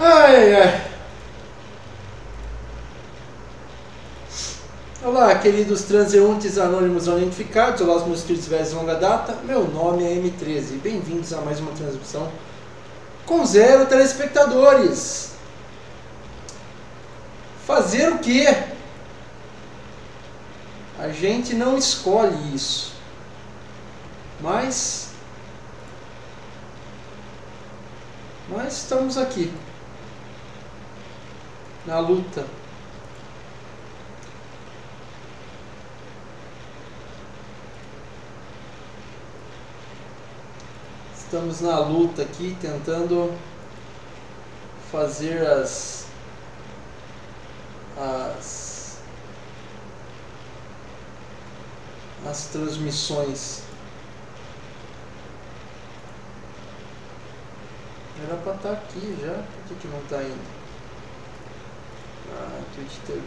Ai, ai. Olá, queridos transeuntes anônimos não identificados, olá, os meus queridos velhos de longa data. Meu nome é M13 e bem-vindos a mais uma transmissão com 0 telespectadores. Fazer o quê? A gente não escolhe isso, mas estamos aqui na luta. Estamos na luta aqui, tentando fazer as transmissões. Era para estar aqui já, por que não está indo? Twitch TV.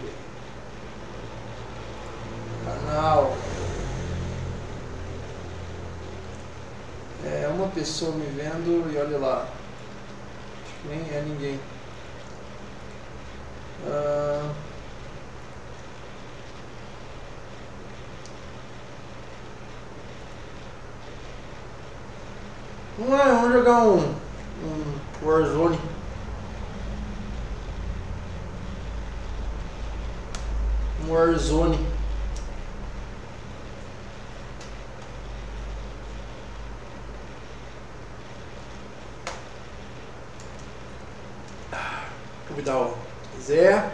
Canal. É uma pessoa me vendo e olha lá. Acho que nem é ninguém. Vamos jogar um Warzone. Warzone. Convidar o Zé,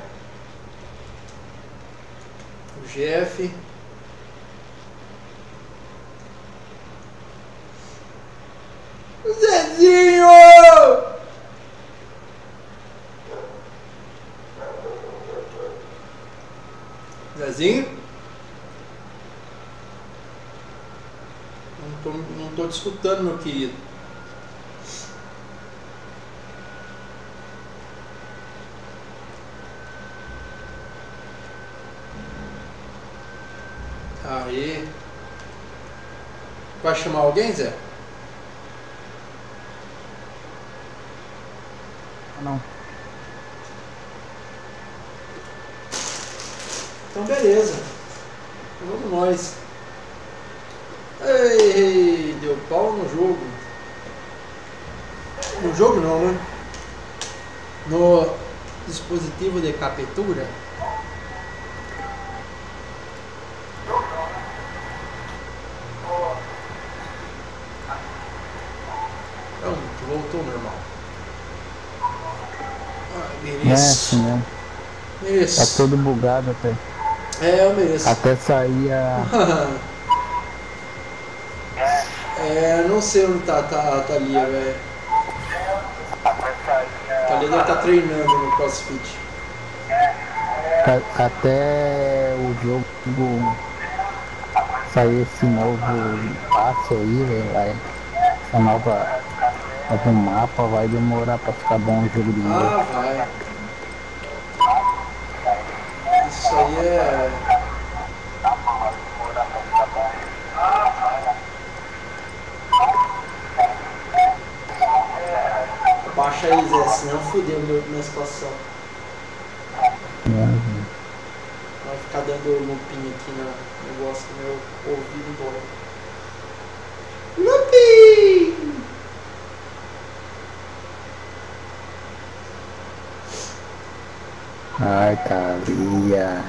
o Jeff, o Zezinho! Zezinho? Não tô te escutando, meu querido. Aí. Vai chamar alguém, Zé? Não. Então beleza. Vamos nós. Ei, deu pau no jogo. No jogo não, né? No dispositivo de captura. Pronto, voltou normal. É assim, né? Mereço. Tá todo bugado até. É, eu mereço. Até sair a... não sei onde tá a Thalia, velho. A Thalia deve estar treinando no CrossFit. Até o jogo sair esse novo passe aí, velho. Essa novo mapa vai demorar pra ficar bom o jogo de novo. Vai. Isso aí é... Baixa aí, Zé, senão fudeu minha situação. Vai ficar dando looping aqui no negócio do meu ouvido dói. Looping! Ai, Thalia.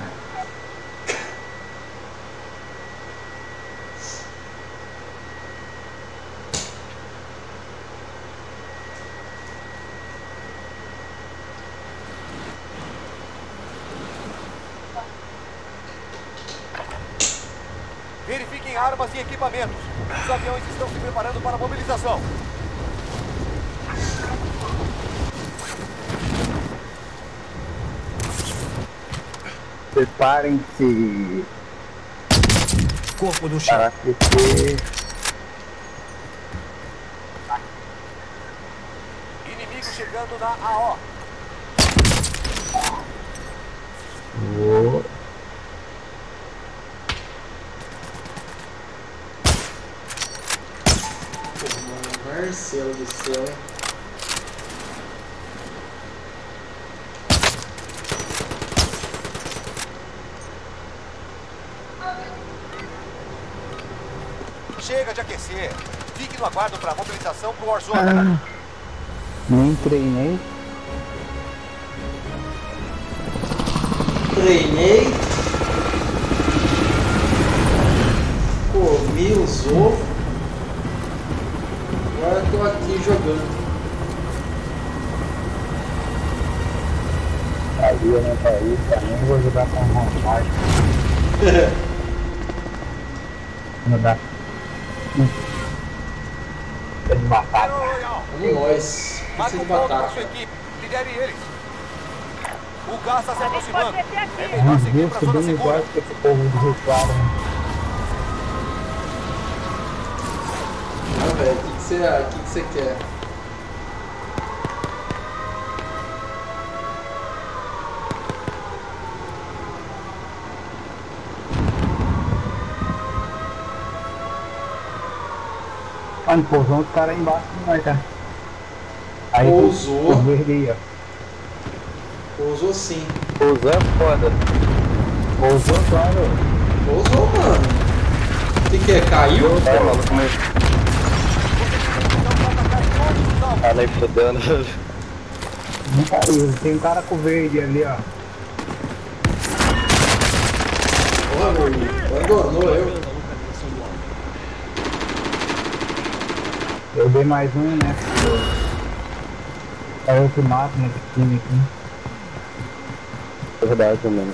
Verifiquem armas e equipamentos. Os aviões estão se preparando para a mobilização. Preparem-se. Corpo no chão. Para aquecer. Inimigo chegando na AO. Marcelo do céu. Chega de aquecer. Fique no aguardo para a mobilização pro Warzone. Nem treinei. Treinei. Comi os ovos. Agora tô aqui jogando. Sabia, né, Thaís? Também vou jogar com vontade. Não dá. Tá de batata. Vamos nós. Marca Precisa de um ponto para batata. sua equipe. Lidere eles. O gás está se aproximando. É Mas melhor seguir Deus, para a que zona bem igual segura. que esse povo do Rio Claro, né? Ah, velho, o que você quer? Mano, pousou os caras aí embaixo de nós, tá? Aí Pousou. o verde aí, ó. Pousou sim. Pousou é foda. Pousou, claro. Pousou, mano. O que é? Caiu? É, maluco, mas tá nem fudendo. Não caiu, tem um cara com verde ali, ó. Porra, meu irmão. Abandonou eu. Eu dei mais um, né? É outro mato nesse time aqui. É verdade, mano.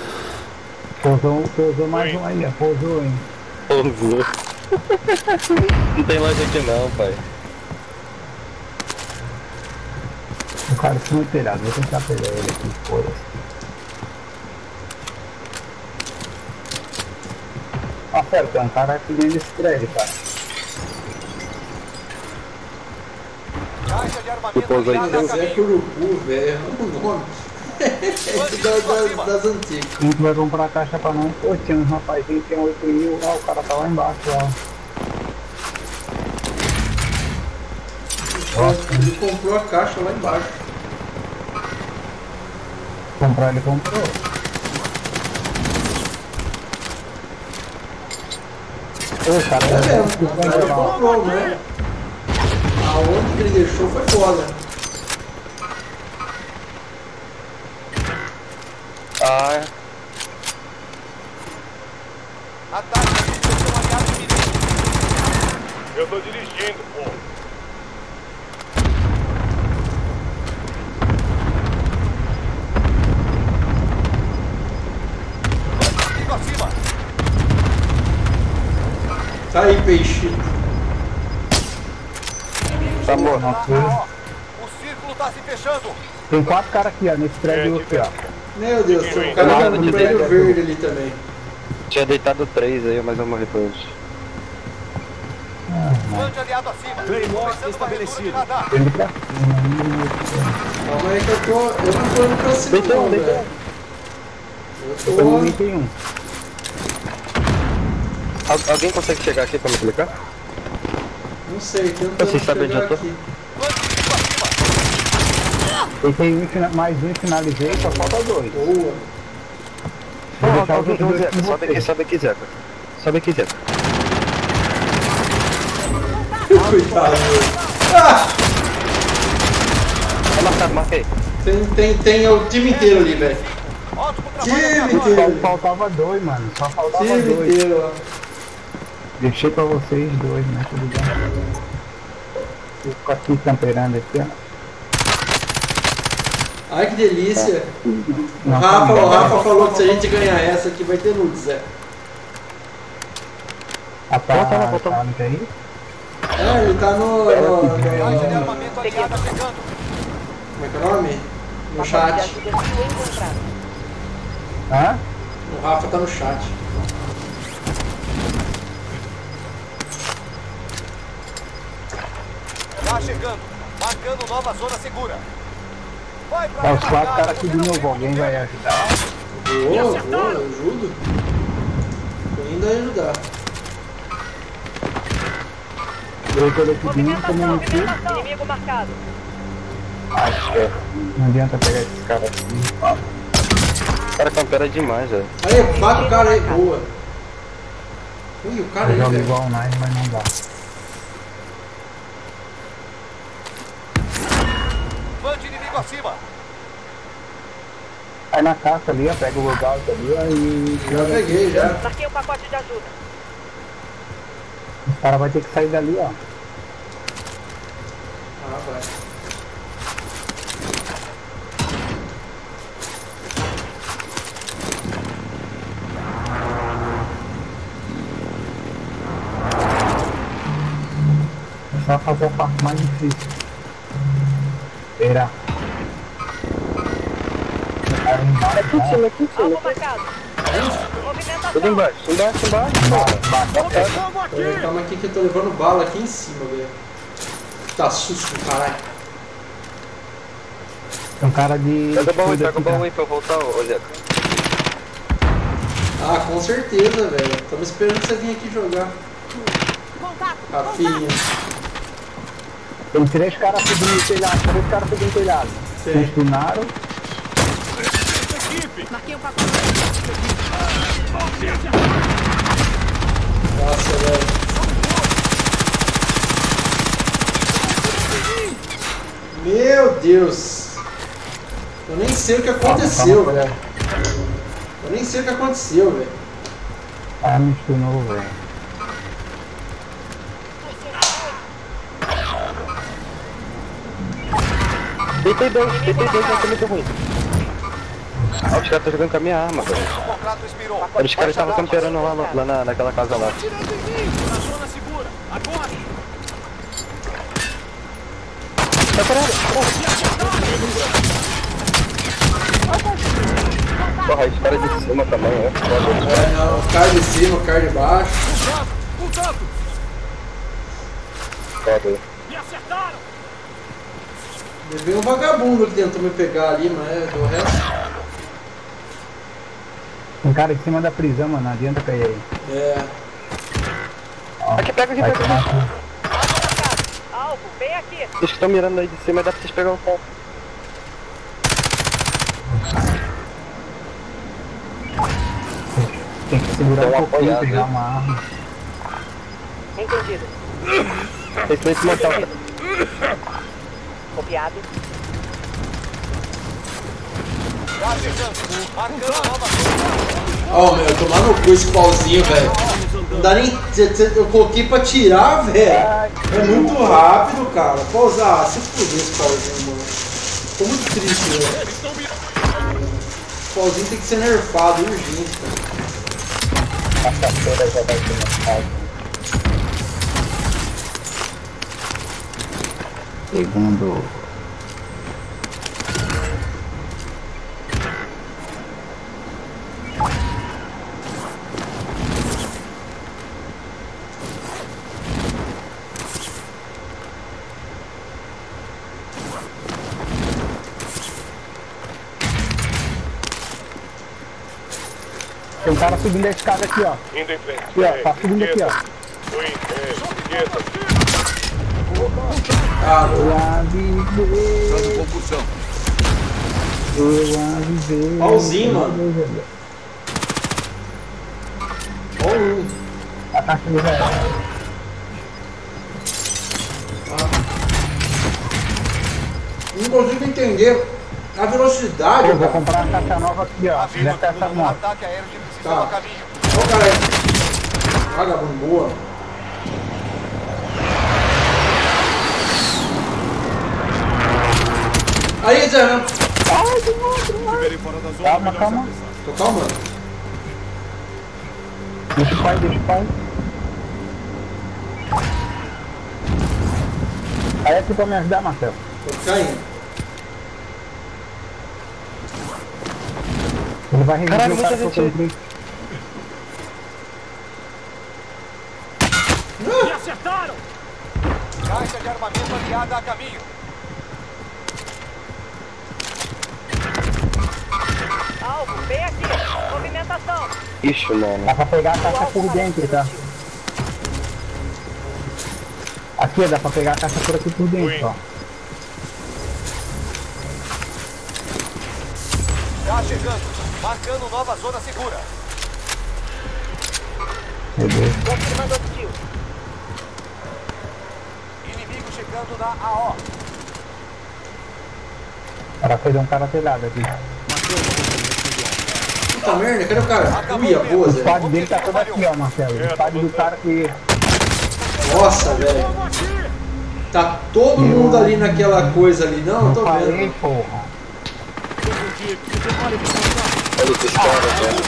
Pousou mais um aí, ó. Pousou, hein? Pousou. Não tem mais aqui não, pai. O cara ficou muito telhado, vou tentar pegar ele aqui, foda-se. Ah, sério, tem um cara aqui dentro desse prédio, cara. Caixa de armamento Depois aí, ligada a Zé caminho. Curubu, velho. É o nome. das antigas. A gente vai comprar a caixa pra nós. Pô, tinha um rapazinho que tem 8 mil, ó, o cara tá lá embaixo, ó. Ele comprou a caixa lá embaixo. Comprar ele comprou. Ô, cara, É mesmo. Ele comprou, né? Aonde que ele deixou foi foda. Ah, é. Ataque a suspensão aliada inimigo. Eu tô dirigindo, pô. Inimigo acima. Tá aí, peixe. Tá morto. O círculo tá se fechando. Tem 4 caras aqui, ó, nesse prédio aqui, ó. Meu Deus, tem um cara no prédio verde ali também. Tinha deitado 3 aí, mas eu morri por hoje. Grande aliado acima. Claymore Começando uma leitura de estabelecido. radar. Ele pra Calma aí que eu não tô indo pra cima não, velho. Eu Eu limitei um. Alguém consegue chegar aqui pra me clicar? não sei, tentando Vocês sabem onde chegar eu tô? aqui. Quanto inimigo acima? Eu tenho um, mais um, finalizei, só falta 2. Boa. Vou deixar os outros dois com Sobe aqui, você. sobe aqui, Zeca. Sobe aqui, Zeca. Coitado. Ah! Tá marcado, marquei. Tem o time inteiro ali, velho. Ótimo trabalho, Time aviador. inteiro. Só faltava 2, mano. Só faltava Time 2. inteiro, ó. Deixei pra vocês 2, né? Tudo bem. Eu fico aqui camperando aqui, ó. Ai que delícia. Não, O Rafa falou que se a gente ganhar essa aqui vai ter nudes, Zé. Ah, tá, Volta lá. tá no aí? É, ele tá no Caixa de armamento aliada chegando. como é que é o nome? No chat. Hã? O Rafa tá no chat. Tá chegando. Marcando nova zona segura. Vai pra Tá os 4 remarcar, caras aqui de você não novo, alguém vai ajudar. Boa, eu ajudo. Tô indo ajudar. Diretor aqui dentro também não tinha. Inimigo marcado. Acho que é. Não adianta pegar esses caras aqui. O cara campera demais, velho. Aí, bate o cara aí, boa. Ui, o cara Eu aí, jogo velho. igual online, mas não dá. Van de inimigo acima. Aí na caça ali, ó, pega o logout ali, ó, e... Já peguei, já. Marquei um pacote de ajuda. Os caras vão ter que sair dali, ó. Ah, vai. É só fazer a parte mais difícil. Espera. Aqui em cima, aqui em cima. Alvo marcado. Movimentação. Tudo embaixo, embaixo. Peraí, calma aqui que eu tô levando bala aqui em cima, velho. Tá susto, caralho. Tem um cara de... Pega o baú cuida aí pra eu voltar, ô Zeca. Ah, com certeza, velho. Tamo esperando você vir aqui jogar. Contato. Rafinha. Tem 3 caras subindo o telhado, 3 caras subindo o telhado. Sim. Eles tunaram. Marquei um pacote. Nossa, velho. Meu Deus. Eu nem sei o que aconteceu, Calma, velho. Eu nem sei o que aconteceu, velho. Ah, me tunou, velho. Deitei dois, vai ser muito ruim. Ah, os caras estão jogando com a minha arma, velho. O contrato expirou. Os caras estavam camperando lá naquela casa lá. Atirando em mim. Na zona segura. Agora. Tá parado. Porra, os caras de cima também, né? É, não, o cara de cima, o cara de baixo. Contato. Foda. Me acertaram. Veio um vagabundo que tentou me pegar ali, mas do resto. Um cara em cima da prisão, mano, não adianta cair aí. É. Ó, Aqui, pega. Alvo marcado. Alvo, vem aqui. Eles que estão mirando aí de cima, dá pra vocês pegar o pau. Tem que segurar Dá um uma pouquinho, apoiada, pegar hein? uma arma. Entendido. Vocês estão em cima da calça. Copiado. Já chegando. Marcando nova zona. Ó, meu, tomar no cu esse pauzinho, velho. Não dá nem. Eu coloquei pra tirar, velho. É muito rápido, cara. Pausar, se fuder esse pauzinho, mano. Tô muito triste, velho. O pauzinho tem que ser nerfado, urgente, cara. Quarta-feira já vai ter mais casa. Segundo. Tem um cara subindo a escada aqui, ó. Indo em frente. Aqui, ó. Tá subindo aqui, ó. Esquerda. Ah, Eu avisei. Dando concussão. Eu avisei. Pauzinho, mano. Ó um. A caixa do velho. Não consigo entender a velocidade, Eu vou cara. comprar uma caixa nova aqui, ó. Aviso, Deve ter essa um moto. ataque aéreo de precisão Tá. a caminho. Ó, cara aí. Vagabundo boa. Aí, Zé, né? Estiverem fora da zona, Calma, melhor calma. se apressar. Tô calmando. Deixa o pai, deixa o pai. Aí aqui pra me ajudar, Marcelo. Tô caindo. Ele vai reviver Caralho, o cara muita que eu gente. comprei. Me acertaram! Caixa de armamento aliada a caminho. Alvo, vem aqui. Movimentação. Ixi, mano. Dá pra pegar a caixa por dentro, tá? Aqui, ó, dá pra pegar a caixa por aqui por dentro, ó. Já chegando. Marcando nova zona segura. Meu Deus. Confirmando hostil. Inimigo chegando na AO. O cara fez um cara telhado aqui. Puta merda, cadê o cara? Uia, boa, O Zé. squad dele tá todo aqui, ó, Marcelo. O squad do cara que... Nossa, velho. Tá todo mundo ali naquela coisa ali. Não, Não tô falei, vendo. porra. Olha esses caras, velho.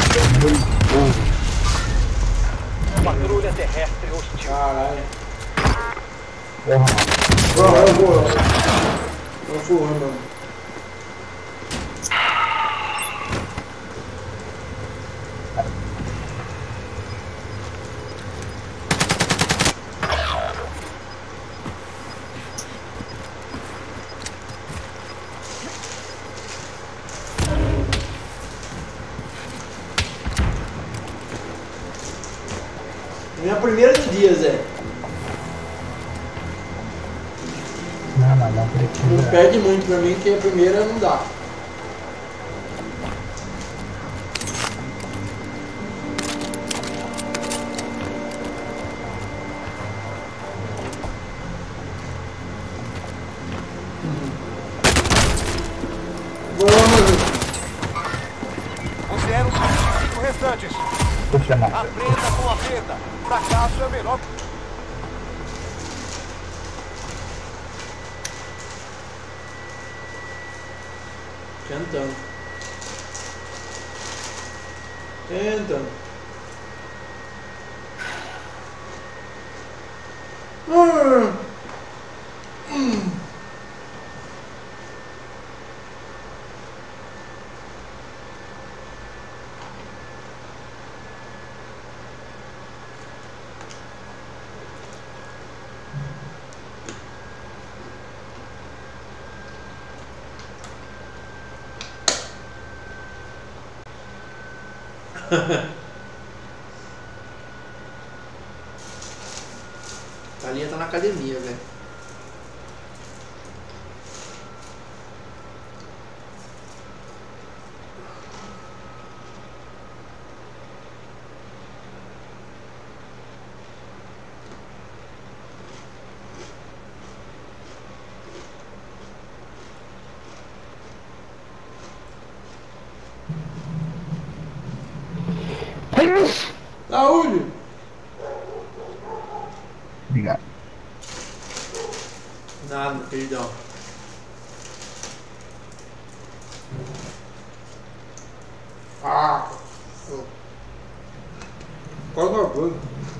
Patrulha terrestre hostil. Caralho. Porra. Eu vou, mano. Minha primeira do dia, Zé. Não, mas não Não precisa. perde muito pra mim, que a primeira não dá. Vamos. Você era um dos 5 restantes. Puxa, não. Aprenda com a perda. Fracasso é melhor. Tentando. Tentando. Thalia tá na academia, velho. Saúde! Obrigado. Nada, queridão. Ah! Qual é o bagulho?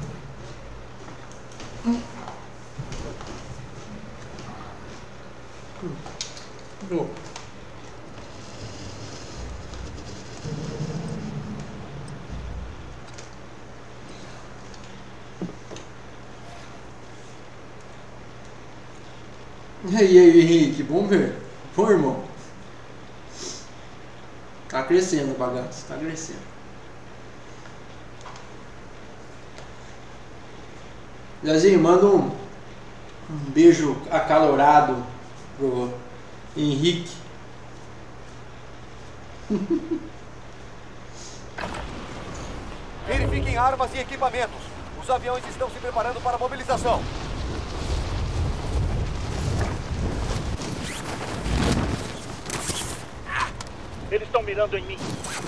E aí, Henrique, bom ver? Bom, irmão? Tá crescendo o bagaço, tá crescendo. Leozinho, manda um beijo acalorado pro Henrique. Verifiquem armas e equipamentos. Os aviões estão se preparando para a mobilização. Eles estão mirando em mim.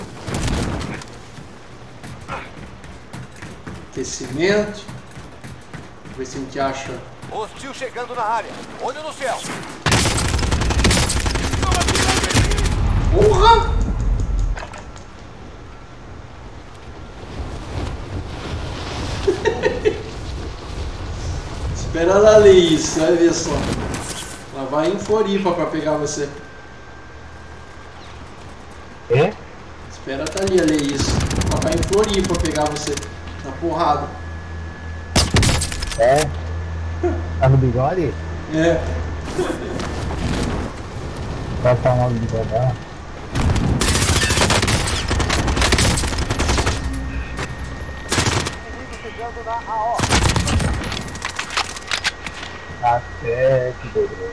Aquecimento. Ver se a gente acha. Hostil chegando na área. Olho no céu. Porra! Espera ela ler isso, vai ver só. Ela vai em Floripa pra pegar você. É? Espera a Thalia ler isso. Ela vai em Floripa pra pegar você. Na porrada. É? Tá no bigode? É. Vai falar do bigode dela? Chegando na AO. Até que beleza.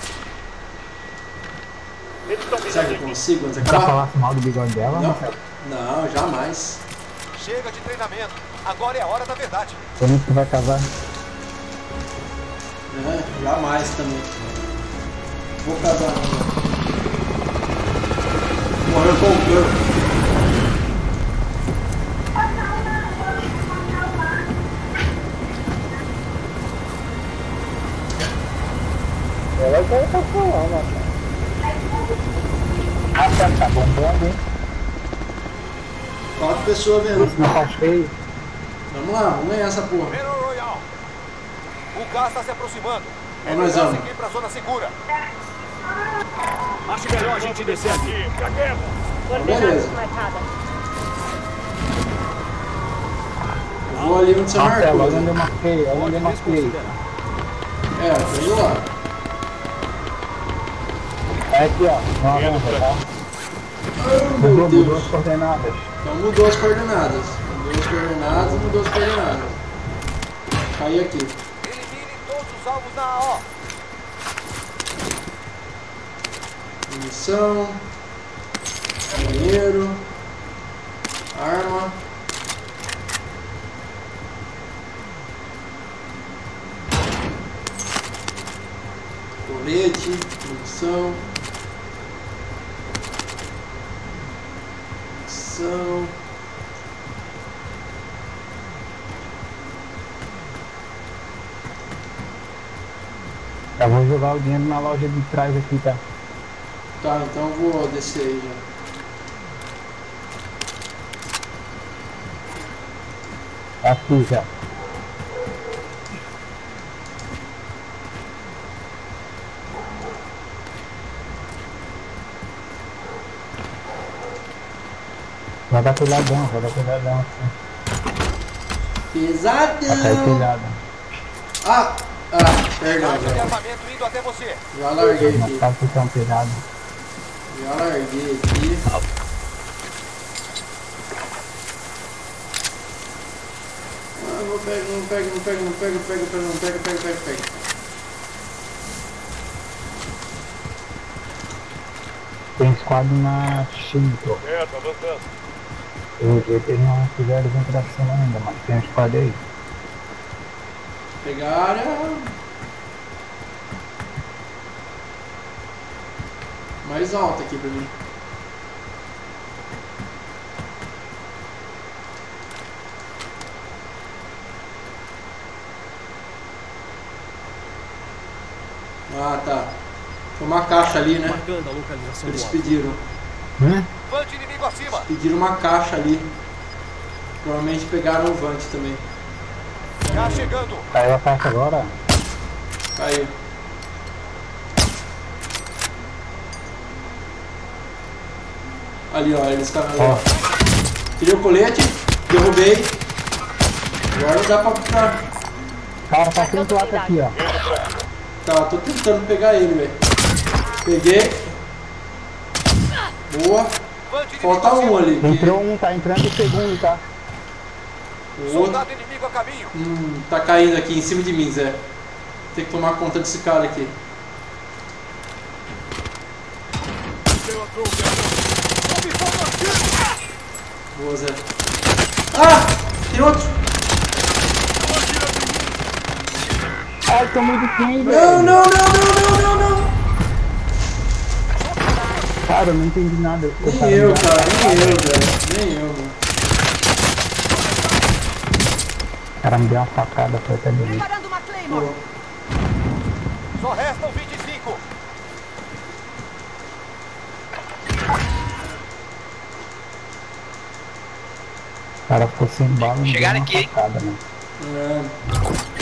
Eles estão Será mirando que em eu mim. consigo antes de Pra acabar? falar mal do bigode dela, Não? Marcelo? Não, jamais. Chega de treinamento. Agora é a hora da verdade. Como que vai cavar? É, jamais também. Vou casar não. Morreu com o corpo. Ela vai estar falando, tá bombando, hein? 4 pessoas vendo. Isso não tá cheio. Vamos lá, vamos ganhar essa porra. Battle Royale. O gás está se aproximando. É Nós melhor vamos. seguir para a zona segura. Acho melhor a gente descer aqui. Fica quieto. Coordenadas Beleza. marcadas. Eu vou ali onde você marcou. Olha onde eu marquei, olha onde eu marquei. É, tô indo lá. É aqui, ó, não avança, tá? Mudou as coordenadas. Então mudou as coordenadas. Mudou as coordenadas, mudou as coordenadas. Caí aqui. Elimine todos os alvos na AO. Munição. Banheiro. Arma. Colete. Munição. Munição. Eu vou jogar o dinheiro na loja de trás aqui, tá? Tá, então eu vou descer aí já. Aqui já. Vai dar telhadão, vai dar telhadão assim. Vai cair Pesadão! telhado. Perdão, Caixa de velho. armamento indo até você. Já larguei Mas aqui. sabe que tem um telhado. Já larguei aqui. Ah, vou pegar, não pega, não pega, não pega, pega, pega, não pega, pega, pega, pega. Tem squad na 5. Certo, avançando. Pelo jeito eles não fizeram ventilação ainda, mas tem um squad aí. Pegar a área mais alta aqui pra mim. Ah, tá. Tem uma caixa ali, né? Marcando a localização do Eles alvo. pediram. Vante inimigo acima. Pediram uma caixa ali. Provavelmente pegaram o Vante também. Gás chegando. Caiu a caixa agora? Caiu. Ali, ó, eles estavam ali. Ó. Tirei o colete, derrubei. Agora não dá pra. Cara, tá sempre lá aqui, ó. Tá, tô tentando pegar ele, velho. Peguei. Boa. Vante inimigo Falta acima. um ali. que Entrou um, tá entrando o segundo, tá? O outro Soldado inimigo a caminho. tá caindo aqui em cima de mim, Zé. Tem que tomar conta desse cara aqui. Boa, Zé. Ah! Tem outro! Ai, tomei de quem, velho? Não, não, não, não, não, não, não! Cara, eu não entendi nada. Nem eu, cara, nem eu, velho. Nem eu, mano. O cara me deu uma facada, foi até bonito. Preparando uma Claymore. Boa. Só restam 25. O cara ficou sem bala e me deu uma facada, né? É.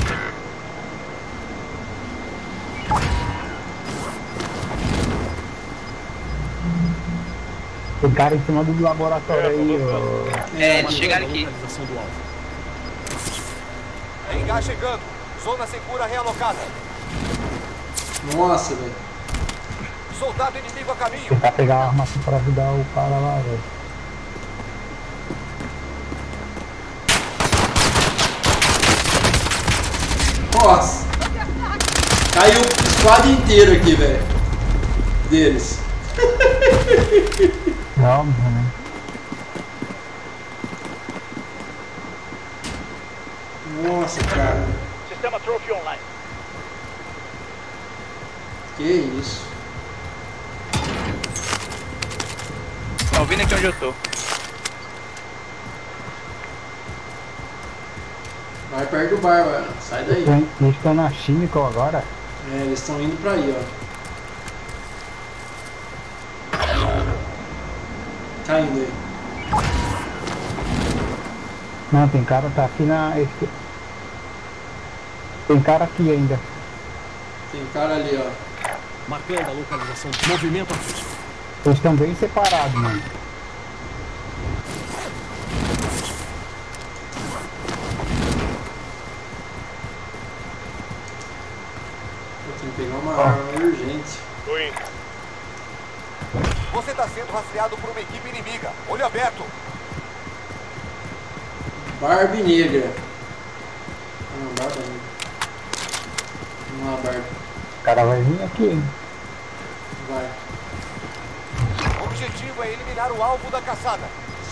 O cara em cima do laboratório aí, ó. Eles chegaram aqui. Localização do alvo. Tem gás chegando. Zona segura realocada. Nossa, velho. Soldado inimigo a caminho. Tentar pegar a arma assim pra ajudar o cara lá, velho. Nossa. Caiu o squad inteiro aqui, velho. Deles. É óbvio, né? Nossa, cara. Sistema Trophy online. Que isso. Tá ouvindo aqui onde eu tô? Vai perto do bar, velho. Sai daí. Eles estão na Chimical agora. É, eles estão indo pra aí, ó. Tá indo aí. Não, tem cara tá aqui na... Tem cara aqui ainda. Tem cara ali, ó. Marcando a localização. Movimento aqui. Eles estão bem separados, mano. Eu tenho que pegar uma arma urgente. Tô indo. Você está sendo rastreado por uma equipe inimiga. Olho aberto. Barbie negra. Ah, não, Barbie negra. Vamos lá, Barbie. O cara vai vir aqui, hein? Vai. O objetivo é eliminar o alvo da caçada.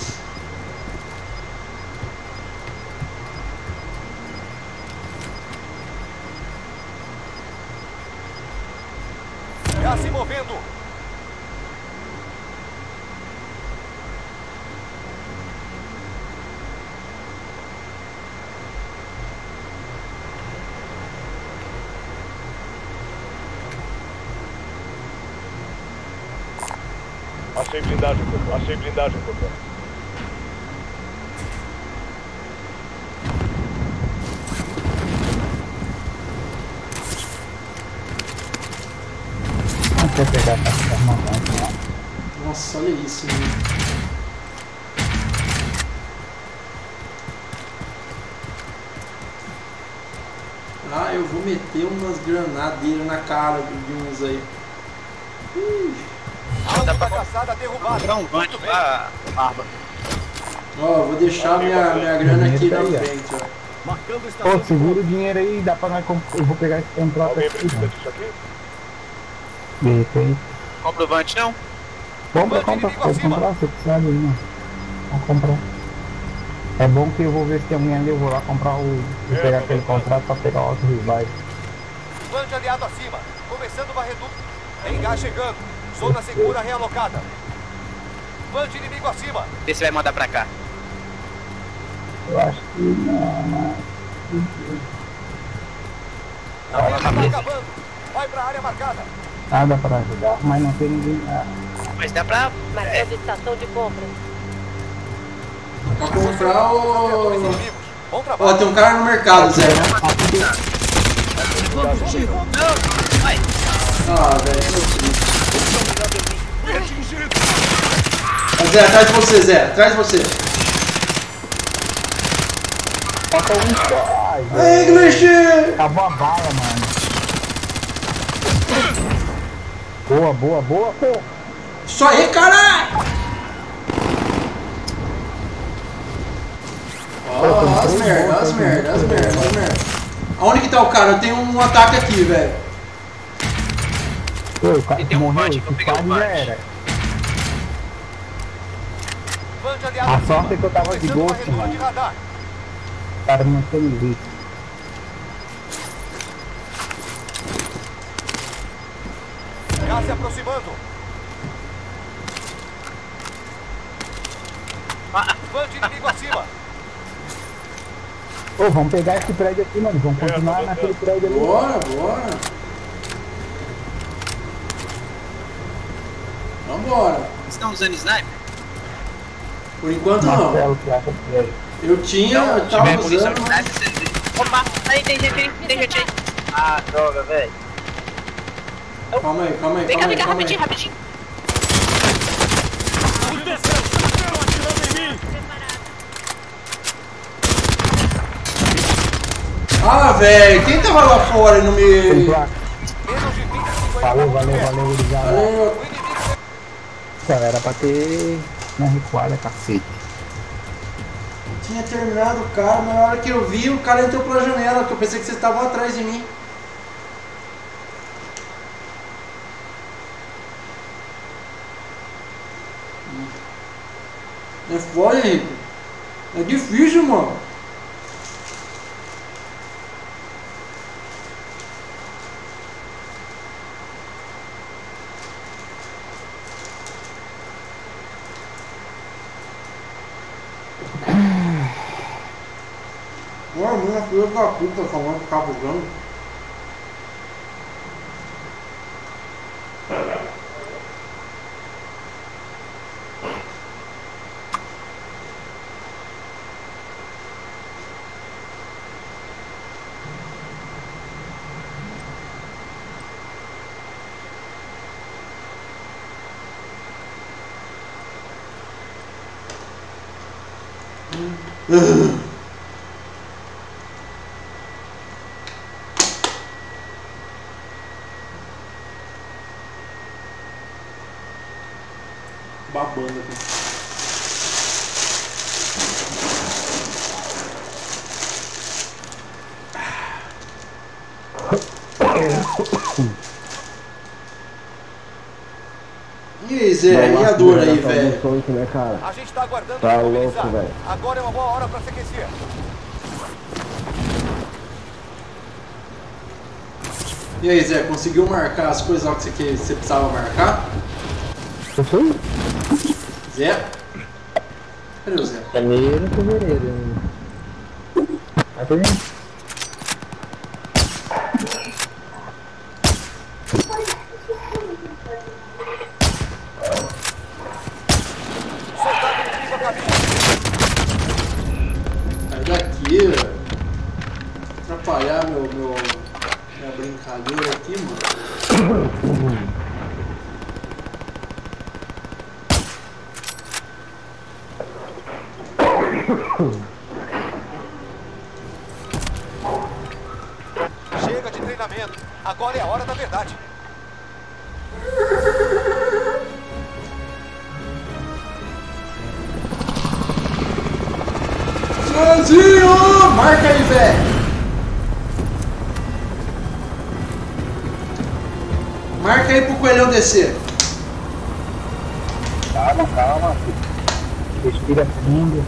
Já se movendo. Achei blindagem, Copel. Achei blindagem, Copel. Não quer pegar essa arma lá. Nossa, olha isso, mano. Ah, eu vou meter umas granadeiras na cara de uns aí. Alvo da caçada derrubado. Não, vai a barba. Ó, vou deixar minha grana aqui na frente, ó. Marcando a estação. Pô, segura o dinheiro aí, dá pra nós eu vou pegar esse contrato Alguém aqui, precisa mano. disso aqui? Eita aí. Compra o Vante, não? Compra, pode comprar, você precisa aí, mano. Vamos comprar. É bom que eu vou ver se tem alguém ali, eu vou lá comprar o... Vou pegar aquele contrato pra pegar o outro revive. Vante aliado acima. Começando varredura. Tem gás chegando. Zona segura realocada. Vante inimigo acima. Vê se vai mandar pra cá. Eu acho que não, A meta tá acabando. Vai pra área marcada. nada pra ajudar, mas não tem ninguém lá. Mas dá pra... Marcando estação de compras. Pra comprar o... Inimigos. Bom Ó, trabalho. tem um cara no mercado, Zé. Não! Vai! Ah, velho, que triste. Ó, Zé, atrás de você, Zé. Atrás de você. Falta um só. Ai, Aí, English! acabou a bala, mano. Boa, boa, boa, pô. Isso aí, caralho! Ó, as merda, as merda, as merda, as merda. Aonde que tá o cara? Eu tenho um ataque aqui, velho. Pô, o cara E tem um morreu, bot, esse vou pegar quadro o já bot. era. Vante aliado A acima. sorte é que eu tava de Começando ghost, varredura mano. de radar. O cara não tem visto. Já se aproximando. Vante inimigo acima. Ô, vamos pegar esse prédio aqui, mano. Vamos continuar naquele prédio ali. Bora, bora. Vambora. Vocês estão usando sniper? Por enquanto não. Marcelo que acha que é. Eu tinha, eu Se tava tiver munição usando, de mas... sniper, vocês... Opa! Aí, tem gente aí, tem gente aí. Ah, droga, velho. Calma aí, calma aí, Vem cá, calma aí, vem cá, calma rapidinho, aí. rapidinho. Estão atirando em mim. Ah, velho, quem tava lá fora e não Tem me... placa. Menos de 20 segundos. Valeu, valeu, valeu, obrigado. Valeu. O inimigo Cara, era pra ter na recuada, cacete. Tinha terminado o cara, mas na hora que eu vi, o cara entrou pela janela, que eu pensei que vocês estavam atrás de mim. É foda, Henrique. É difícil, mano. uma filha da puta falando que tá bugando. Babando aqui. E aí, Zé? E a dor aí, velho? A gente tá aguardando Tá pra louco, mobilizar. velho. Agora é uma boa hora pra se aquecer. E aí, Zé? Conseguiu marcar as coisas lá que você precisava marcar? Zé? Cadê o Zé? Janeiro, fevereiro. Tá vendo? Soldado inimigo a caminho. Sai daqui, velho. Atrapalhar minha brincadeira aqui, mano. Chega de treinamento. Agora é a hora da verdade. Zezinho! Marca aí, velho! Marca aí pro coelhão descer. Calma, calma. Respira fundo.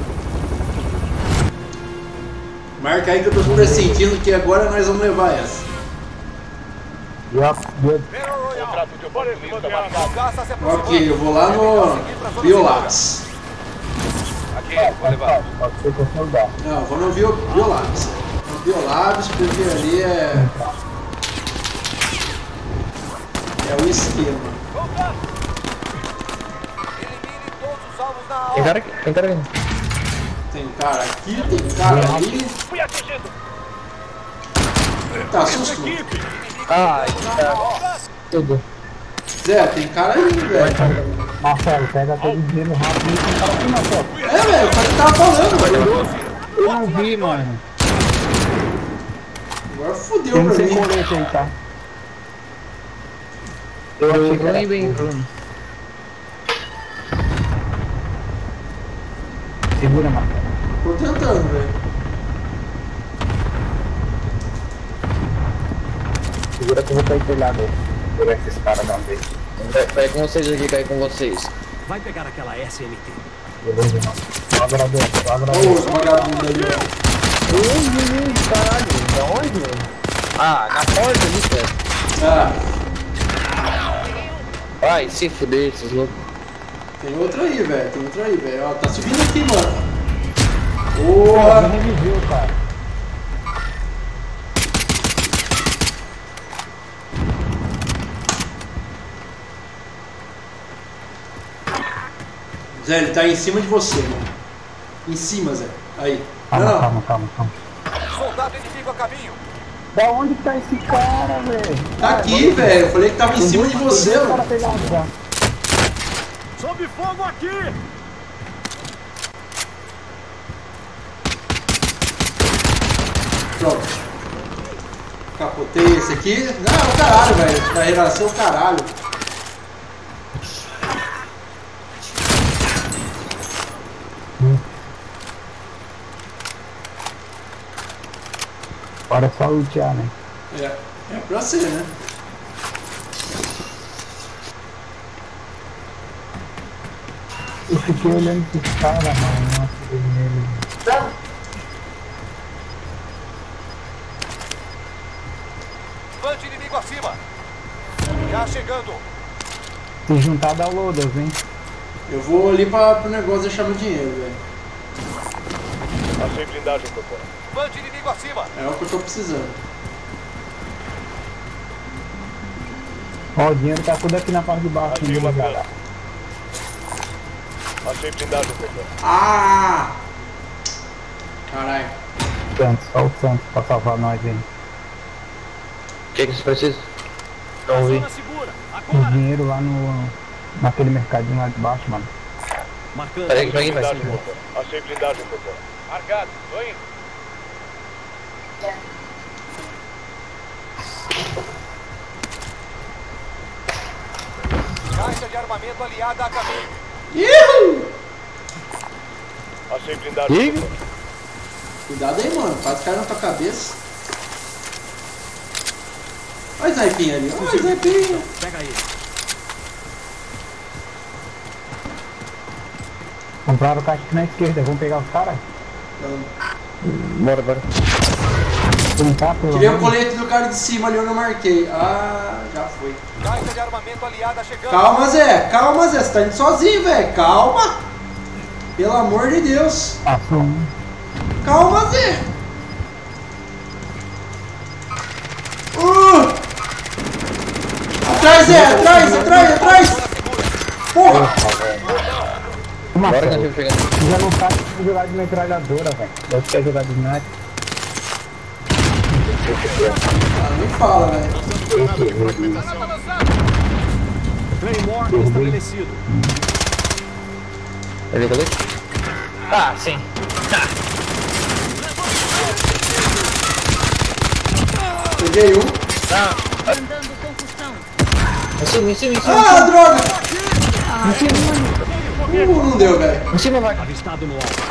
Marca aí que eu tô sentindo que agora nós vamos levar essa. Battle Royale. Contrato de oportunista marcado. Caça se aproximando. Ok, eu vou lá no Biolabs. Aqui, vou levar. Pode ser que eu soldar. Não, eu vou no Biolabs. No Biolabs, porque ali é o esquema. Elimine todos os alvos na Tem hora. cara aqui, tem cara aqui. Tem cara aqui, tem cara ali. Fui atingido. Tá susto? Ah, tudo. Zé, tem cara aí, velho. Marcelo, pega aquele dinheiro rápido e tem cara aqui, Marcelo. É, velho, o cara que tava falando, velho. Eu não vi, mano. Agora fodeu Tem pra sem mim. colete aí, tá? Eu achei que era bem. Segura, Marcelo. Tô tentando, velho. Segura que eu vou cair telhado aí. Vou ver esses caras da vez. Vai com vocês aqui, cai com vocês. Vai pegar aquela SMT. Beleza, irmão. Eu agradeço, eu Olha agradeço. os vagabundos ali, ó. Caralho, da onde? Ah, na porta ali, cara. Ah, Vai, se fuder, esses loucos. tem outro aí, velho. Tem outro aí, velho. Ó, tá subindo aqui, mano. Pô, Porra. ele me viu, cara. Zé, ele tá em cima de você, mano. Em cima, Zé. Aí. Calma, Não, calma, calma, calma. Soldado inimigo a caminho. Da onde tá esse cara, velho? tá aqui, velho. Eu falei que tava em cima de você, O cara mano. pegado já. Sob fogo aqui! Pronto. Capotei esse aqui. Não, o caralho, velho. Da relação, o caralho. Agora é só lutear, né? É pra ser, né? Eu fiquei olhando esses caras, mano. Nossa, vermelho. Bande inimigo acima. Já chegando. Se juntar downloaders, hein? Eu vou ali pro negócio deixar meu dinheiro, velho. Achei blindagem, Cotô. Band inimigo acima. É o que eu tô precisando. Ó, o dinheiro tá tudo aqui na parte de baixo. Achei uma galera. grana. Achei blindagem, Cotô. Ah! Caralho. Santos, só o Santos pra salvar nós aí. O que você precisa? Não Na ouvi. zona segura. O Agora. dinheiro lá naquele mercadinho lá de baixo, mano. Marcando. Peraí que alguém vai Blindagem, ser. Cotô. Achei blindagem, Cotô. Marcado. Tô indo. Caixa de armamento aliada a caminho. Ihu! Achei blindagem, Cotô. Cuidado aí, mano. Quase cai na tua cabeça. Olha o snipinho ali. Olha o snipinho. Pega aí. Compraram o caixa aqui na esquerda, vamos pegar os caras? Bora, bora. Tentar pelo Tirei o menos. colete do cara de cima ali onde eu marquei. Ah, já foi. Caixa de armamento aliada chegando. Calma, Zé. Calma, Zé. Você tá indo sozinho, velho. Calma. Pelo amor de Deus. Passou um. Calma, Zé. Atrás, Zé. Atrás, atrás, atrás. Porra. Uma Bora que série. nós estamos chegando. Já não sabe jogar de metralhadora, velho. Deve quer jogar de sniper. Ah, nem fala, velho. Claymore estabelecido. Vai ver o colete? Ah, sim. Peguei um. Mandando concussão. Em cima, em cima, em cima. Ah, droga. Não deu, velho. Em cima, vai. Avistado no alto.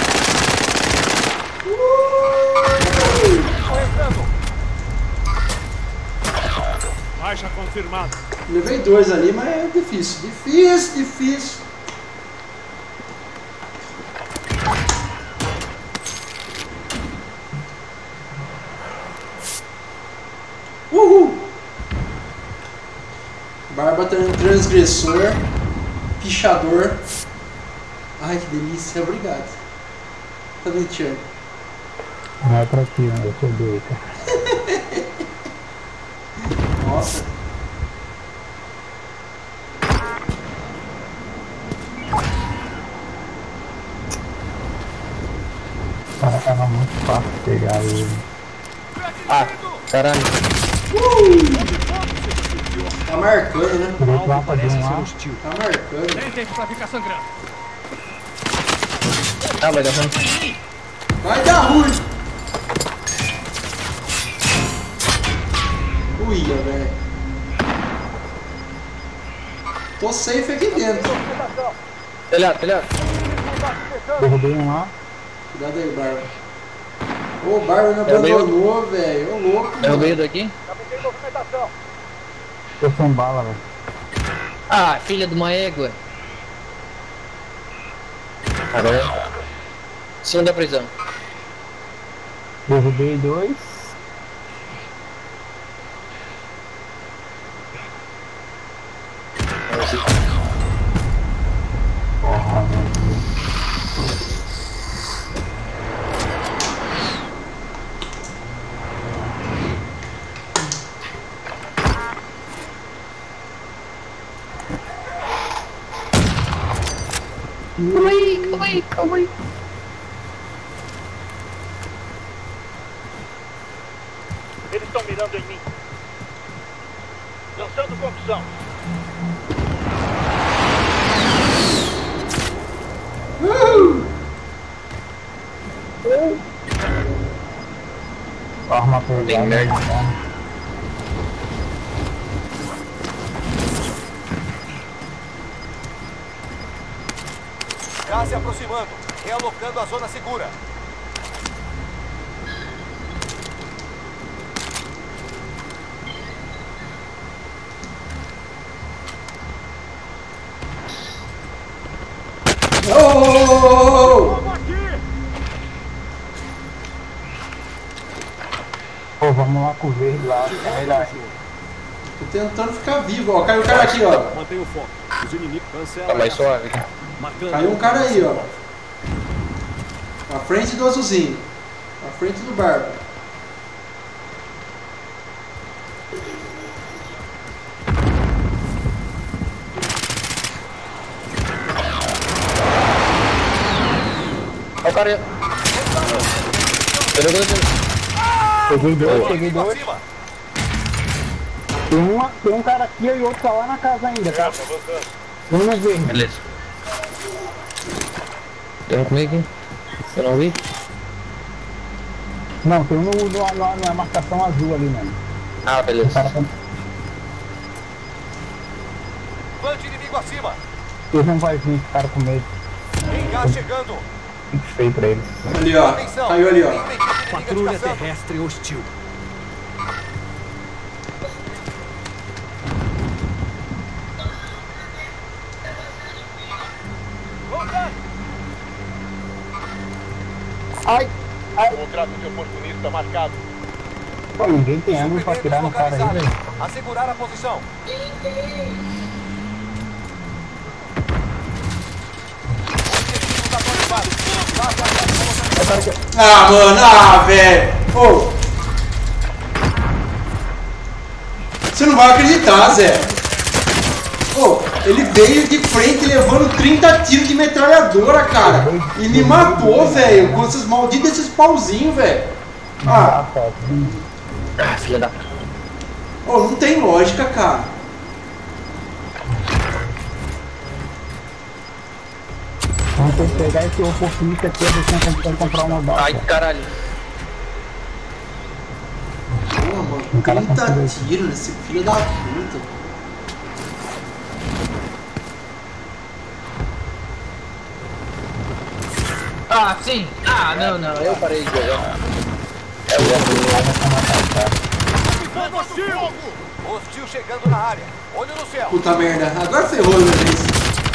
Baixa confirmado. Levei dois ali, mas é difícil. Difícil, difícil. Uhul! Barba transgressor, pichador. Ai, que delícia, obrigado. Tá mentindo. Não é pra ti, eu sou doido. Nossa. Cara, tava muito fácil pegar ele. Ah, caralho. Tá marcando, né? Tirei o mapa de Parece um ser lá. hostil. Tá marcando. Tem tempo pra ficar sangrando. Ah, vai dar ruim. Vai dar ruim. Uia, velho. Tô safe aqui dentro. Telhado, telhado. Derrubei um lá. Cuidado aí, Barba. Ô, o Barba não Derrubei abandonou, velho. Ô, louco. Derrubei o mano. daqui. Tô sem bala, velho. Ah, filha de uma égua. Agora. Cima da prisão. Derrubei dois. Calma aí, calma aí, calma aí. Eles estão mirando em mim. Lançando concussão. Arma pesada. Tem merda. Já se aproximando. Realocando a zona segura. Ô! Vamos aqui! Pô, vamos lá com o verde lá. É melhor. Tô tentando ficar vivo, ó. Caiu o cara aqui, ó. Mantenha o foco. Os inimigos Tá cancelam. mais suave. Marcando. Caiu um cara aí, ó. À frente do azulzinho. À frente do Barba. Olha o cara. Peguei dois, peguei dois. Tem um cara aqui e outro tá lá na casa ainda, tá? Um no verde. Beleza. Tem um comigo aqui? Você não ouviu? Não, tem um na marcação azul ali, mano. Ah, beleza. Plante inimigo acima. Ele não vai vir, esse cara com medo. Tem gás chegando. Muito feio pra eles. Ali, ó. Atenção. Caiu ali, ó. Tem uma equipe inimiga Patrulha de caçamba. terrestre hostil. Ai! Ai! Contrato de oportunista marcado. Pô, ninguém tem ângulo pra tirar no cara aí, velho. Assegurar a posição. Ah, mano, ah, velho. Ô. Você não vai acreditar, Zé. Ô, ele veio de frente levando 30 tiros de metralhadora, cara. E me matou, velho. Com esses malditos desses pauzinhos, velho. Ah, Ah, filha da... ô, não tem lógica, cara. Vamos ter que pegar esse oportunista aqui e deixar eu comprar uma bala. Ai, caralho. Porra, mano, 30 tiros nesse filho da puta. Ah, sim. Ah, não. Eu parei de jogar. Hostil chegando na área. Olho no céu. Puta merda. Agora ferrou, meu vez.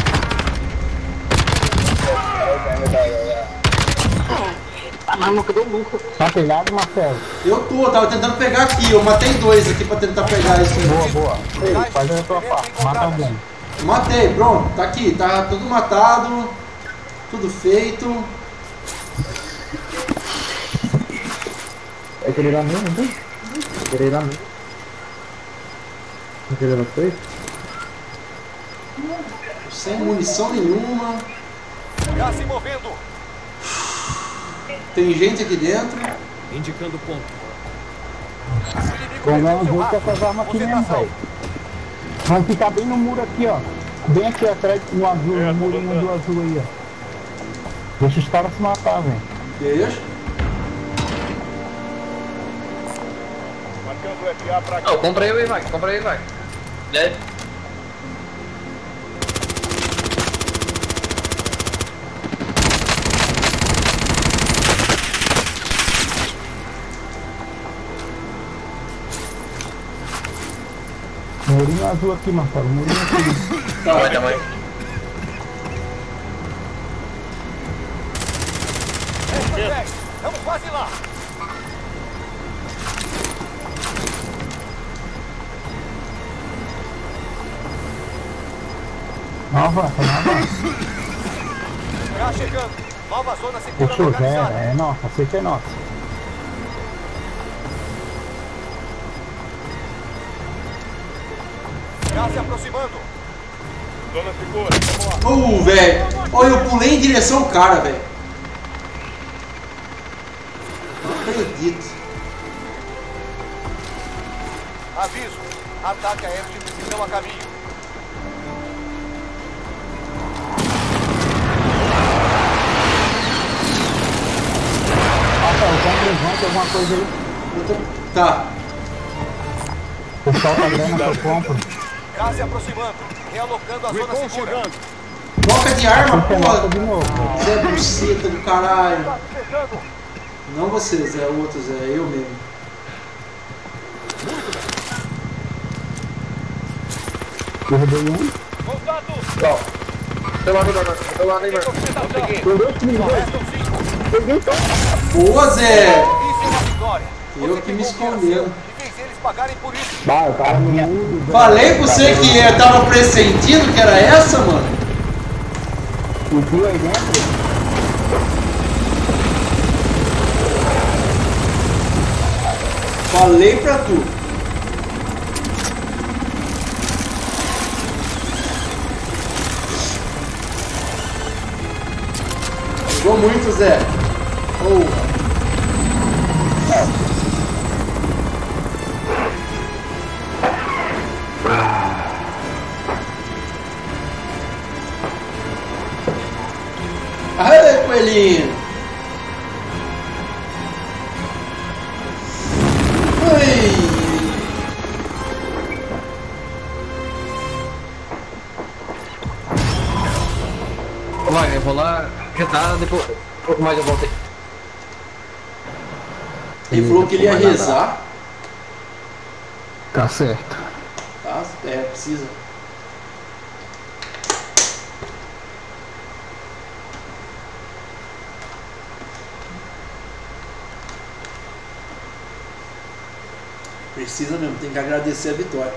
Ah, mas não cadê o Lucas? Tá pegado, Marcelo? Eu tava tentando pegar aqui. Eu matei dois aqui pra tentar pegar isso aí. Boa, boa. Ei, faz a tua parte. Mata alguém. Matei, pronto. Tá aqui. Tá tudo matado. Tudo feito. É querer dar mesmo, não tem? Querer dar mesmo. Não querer dar foi? Sem munição nenhuma. Gás se movendo. Tem gente aqui dentro. Indicando ponto. Inimigo Vamos perdeu seu ver com rastro. essas armas aqui mesmo, Concentração. velho. Vamos ficar bem no muro aqui, ó. Bem aqui atrás, no azul, no murinho do azul aí, ó. Deixa os caras se matar, velho. Deixa. Marcando o FA pra cá. Não, compra aí, vai. Compra aí, vai. É. Murinho azul aqui, Marcelo. Murinho aqui. Vai, tamanho. Estamos quase lá. Nova. Gás chegando. Nova zona segura Puxou, já localizada. era. É nossa, esse é nosso. Gás se aproximando. Zona segura. Vamos lá. Velho. Olha, eu pulei em direção ao cara, velho. Não acredito. Aviso. Ataque aéreo de precisão a caminho. Rafael, compra levanta alguma coisa aí. Tá. O pessoal tá grana que eu compro. Gás se aproximando. Realocando a zona Recon segura. chegando. Troca de arma, Esse é nosso de porra. novo, velho. Zé buceta do caralho. Chegando. Não você, Zé. O outro Zé. Eu mesmo. Derrubei um. Contato. Tô lá, Neymar. Tem dois comigo, dois. Restam 5. Peguei então. Boa, Zé. Isso é uma vitória. Eu que me escondendo. E fez eles pagarem por isso. Bah, eu tava no muro, velho. Falei pra você que eu tava pressentindo que era essa, mano. O tio aí dentro. Falei pra tu. Jogou muito, Zé. Oh. Aê, coelhinho. Vai, eu vou lá rezar, depois um pouco mais eu voltei. Ele falou que ele ia rezar. Tá certo. Tá? É, precisa. Precisa mesmo, tem que agradecer a vitória.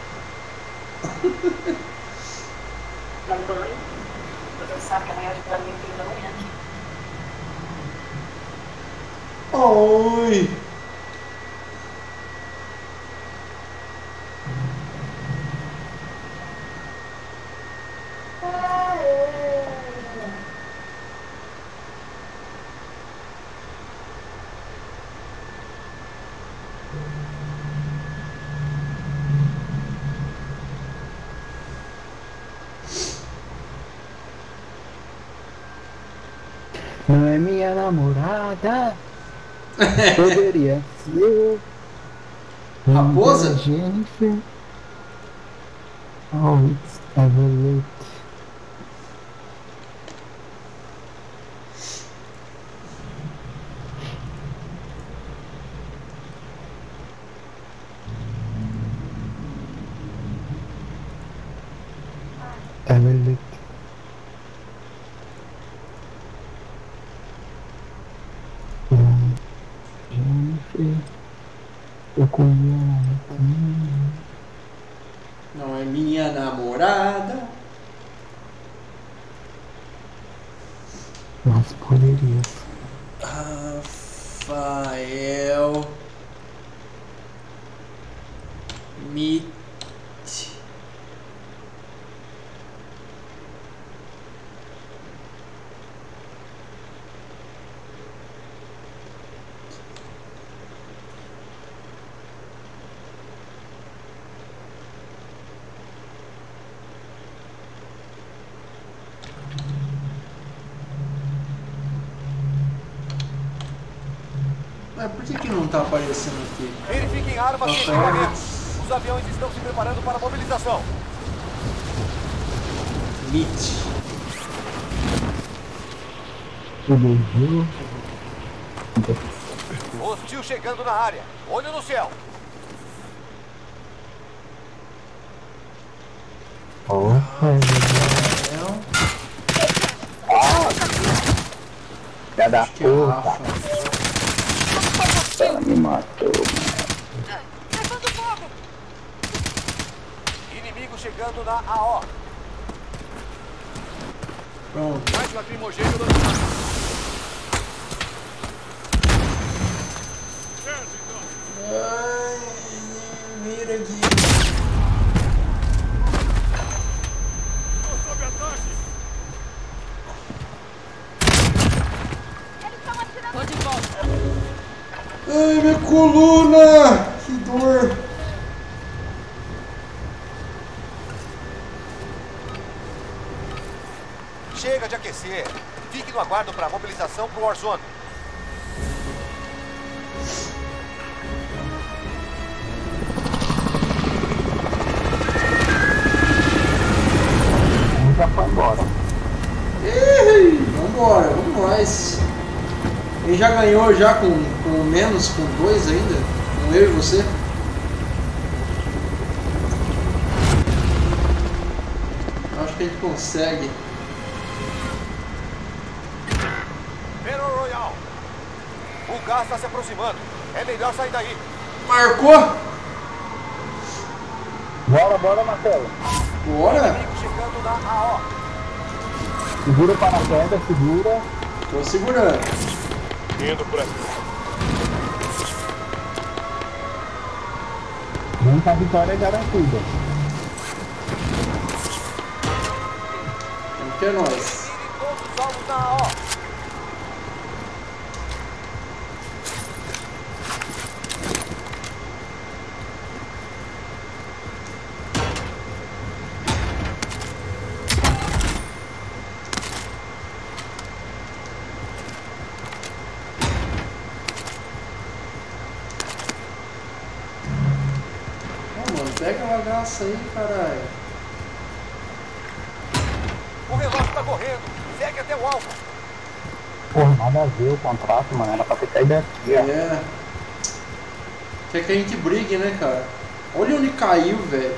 Oi! Não é minha namorada. Poderia ser. Raposa? Jennifer. Oh, it's ever late. Ever late. Jennifer. Eu conheço. Não é minha namorada. Mas poderia. Rafael Mit. Mas por que não tá aparecendo aqui? Verifiquem armas e equipamentos. Os aviões estão se preparando para a mobilização. Mit. Hostil chegando na área. Olho no céu. Filha da Acho que é o puta. Rafa. Ela me matou. Levando fogo! Inimigo chegando na AO. Pronto. Mais lacrimogêneo do... Ai, vira aqui. Estou sob ataque! Eles estão atirando. Tô de volta. Ai, minha coluna! Que dor! Chega de aquecer. Fique no aguardo para a mobilização para o Warzone. Já foi embora. Ih, vambora, vamos nós. Ele já ganhou já com menos, com 2 ainda? Com eu e você? Acho que a gente consegue. Battle Royale. O gás está se aproximando. É melhor sair daí. Marcou? Bora, Marcelo. Bora? Inimigo chegando na AO. Segura o paraquedas, segura. Tô segurando. Indo por aqui. Muita vitória é garantida. Que é nóis. Mire todos os alvos na AO. Pega a bagaça aí, caralho. O relógio tá correndo. Segue até o alvo. Porra, nada a ver o contrato, mano. Era pra ter caído aqui, ó. É. Quer que a gente brigue, né, cara? Olha onde caiu, velho.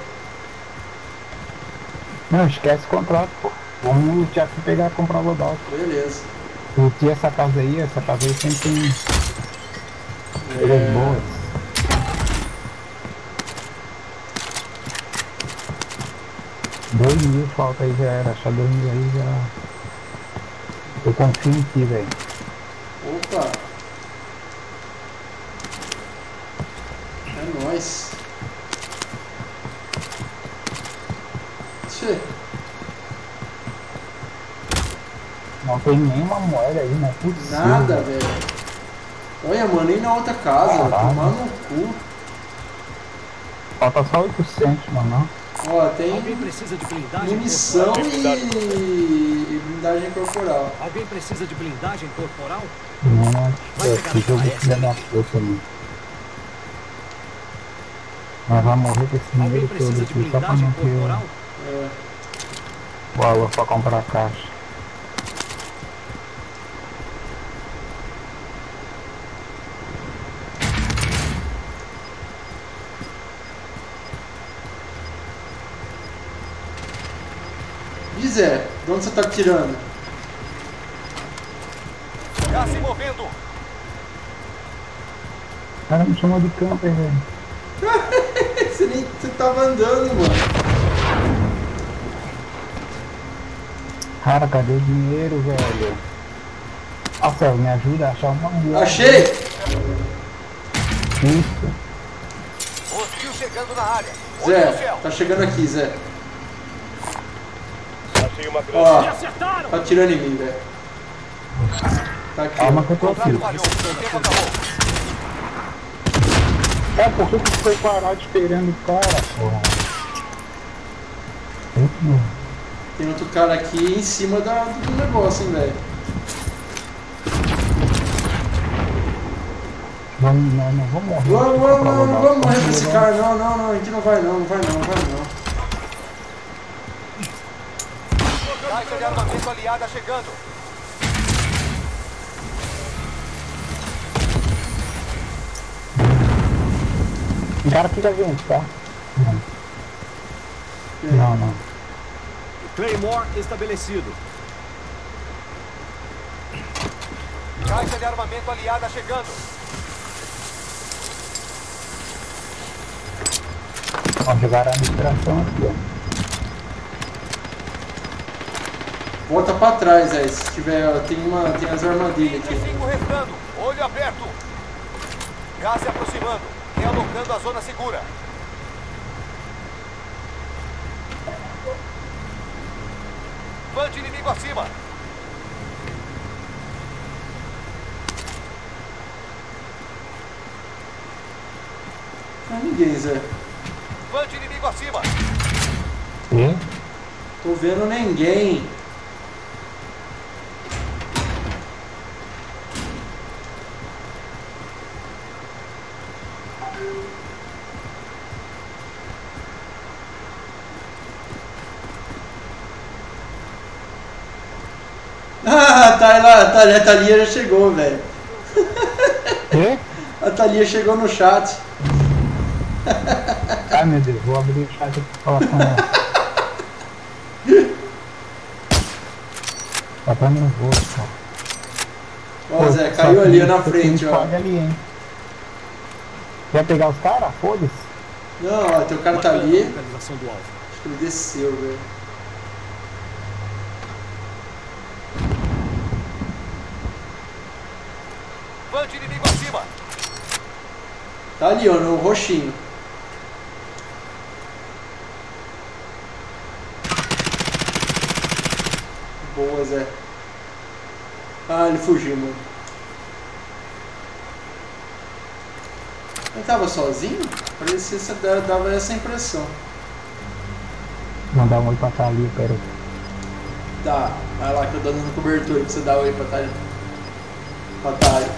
Não, esquece o contrato, pô. Vamos já se pegar e comprar o loadout. Beleza. Curti essa casa aí sempre tem coisas boas. 2.000 falta aí já era, achar 2.000 aí já. Eu confio em ti, velho. Opa! É nóis. Tchê. Não tem nenhuma moeda aí, não é possível. Nada, velho. Olha, mano, nem na outra casa. Caralho. Tomar no cu. Falta só 800, mano. Ó, tem Alguém precisa de blindagem munição corporal? e blindagem corporal. Alguém precisa de blindagem corporal? Não, Vai pegar esse jogo essa. filha da puta, mano. Nós vamos morrer com esse Alguém dinheiro precisa todo de aqui só pra blindagem não ter corporal? É. valor pra comprar a caixa. E Zé, de onde você tá tirando? Já se movendo. O cara me chamou de camper, velho. Você tava andando, mano. Cara, cadê o dinheiro, velho? Nossa, me ajuda a achar uma moeda. Achei! Isso. Hostil chegando na área. Olho no Zé, céu. tá chegando aqui, Zé. Achei uma grande. Ó, Me acertaram! tá tirando em mim, velho. Tá aqui. Calma ó. que eu tô aqui. Contrato falhou. O tempo acabou. É, por que você foi parado esperando o cara, porra? Tem outro cara aqui em cima do negócio, hein, velho. Vamos, não vamos morrer. Vamos morrer com esse cara. Não, a gente não vai não. Caixa de armamento aliada chegando. O cara fica vendo, tá? Não. Claymore estabelecido. Caixa de armamento aliada chegando. Vamos jogar a administração aqui, ó. Volta pra trás, aí. Se tiver, ó, tem as armadilhas aqui. 25 restando. Olho aberto. Gás se aproximando. Realocando a zona segura. Bande inimigo acima. Não é ninguém, Zé. Bande inimigo acima. E? Tô vendo ninguém. Ah, tá lá, a Thalia já chegou, velho. E? A Thalia chegou no chat. Ai meu Deus, vou abrir o chat aqui pra falar com ela. Tá nervoso, cara. Ó, Zé, caiu ali na frente, ó. Pode ali, hein? Quer pegar os caras? Foda-se. Não, ó, teu cara tá ali. Acho Localização do alvo. que ele desceu, velho. Bande inimigo acima. Tá ali, ó, no roxinho. Boa, Zé. Ah, ele fugiu, mano. Ele tava sozinho? Parecia que dava essa impressão. Mandar um oi pra Thalia, pera aí. Tá, vai lá que eu tô dando cobertura pra você dar oi pra Thalia. Pra Thalia.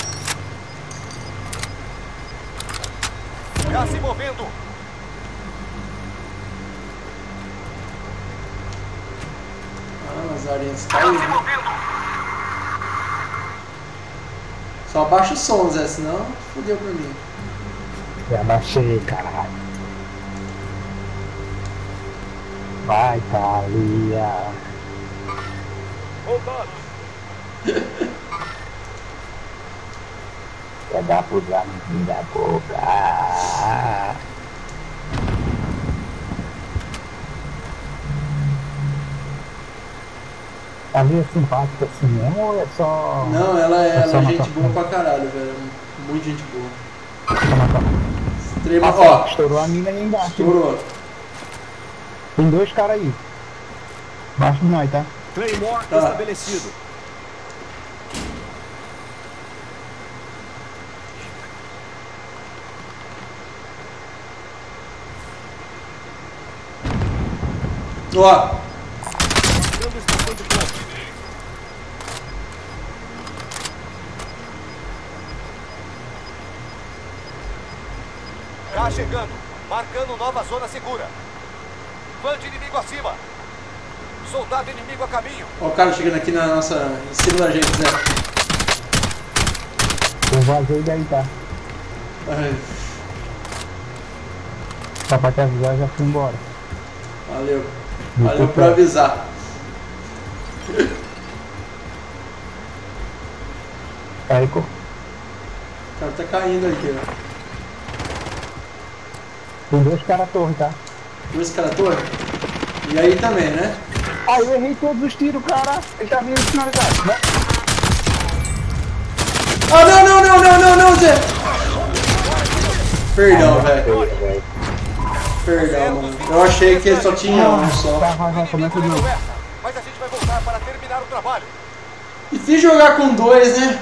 Já se movendo. Ah, as arinhas caíram. Né? Só abaixa o som, Zé, senão fodeu pra mim. Já baixei, caralho. Vai, Thalia. Voltado. Quer dar pros amigos da boca. Thalia é simpática assim mesmo ou é só... Não, ela é só gente boa pra caralho, velho. Muito gente boa. Extrema. Ó, Ó, estourou a mina aí embaixo. estourou. Tem 2 caras aí. Embaixo de nós, tá? Claymore Tá. estabelecido. Ó, Dando estação de ponte. Já chegando. Marcando nova zona segura. Fã de inimigo acima. Soldado inimigo a caminho. ó o cara chegando aqui na nossa... em cima da gente, Zé. Eu vazei daí, tá? Ai, Só pra te avisar, já fui embora. valeu. Valeu por avisar. Érico, O cara tá caindo aqui, ó. tem 2 caras à torre, tá? Dois caras torres. E aí também, né? Ah, eu errei todos os tiros, cara. Ele tá vindo finalizado, né? Ah, não, Zé! Perdão, velho. Perdão, mano. Eu achei que ele só tinha um só. Vai, começa de novo. Mas a gente vai voltar para terminar o trabalho. Difícil jogar com 2, né?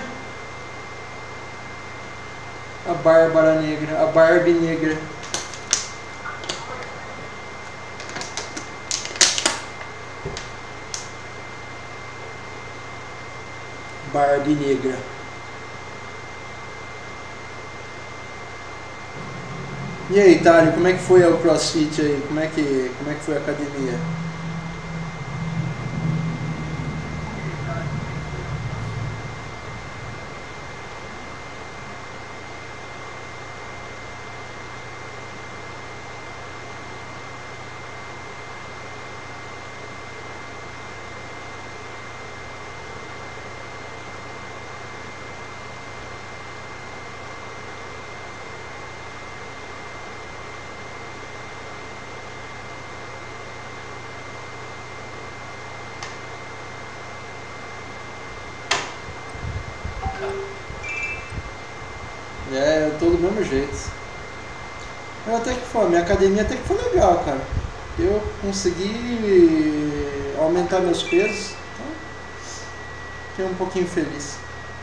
A Bárbara Negra. A Barbie Negra. Barbie Negra. E aí, Thalia, como é que foi o CrossFit aí? Como é que foi a academia? É, eu tô do mesmo jeito. Eu até que foi, minha academia até que foi legal, cara. Eu consegui aumentar meus pesos, então fiquei um pouquinho feliz.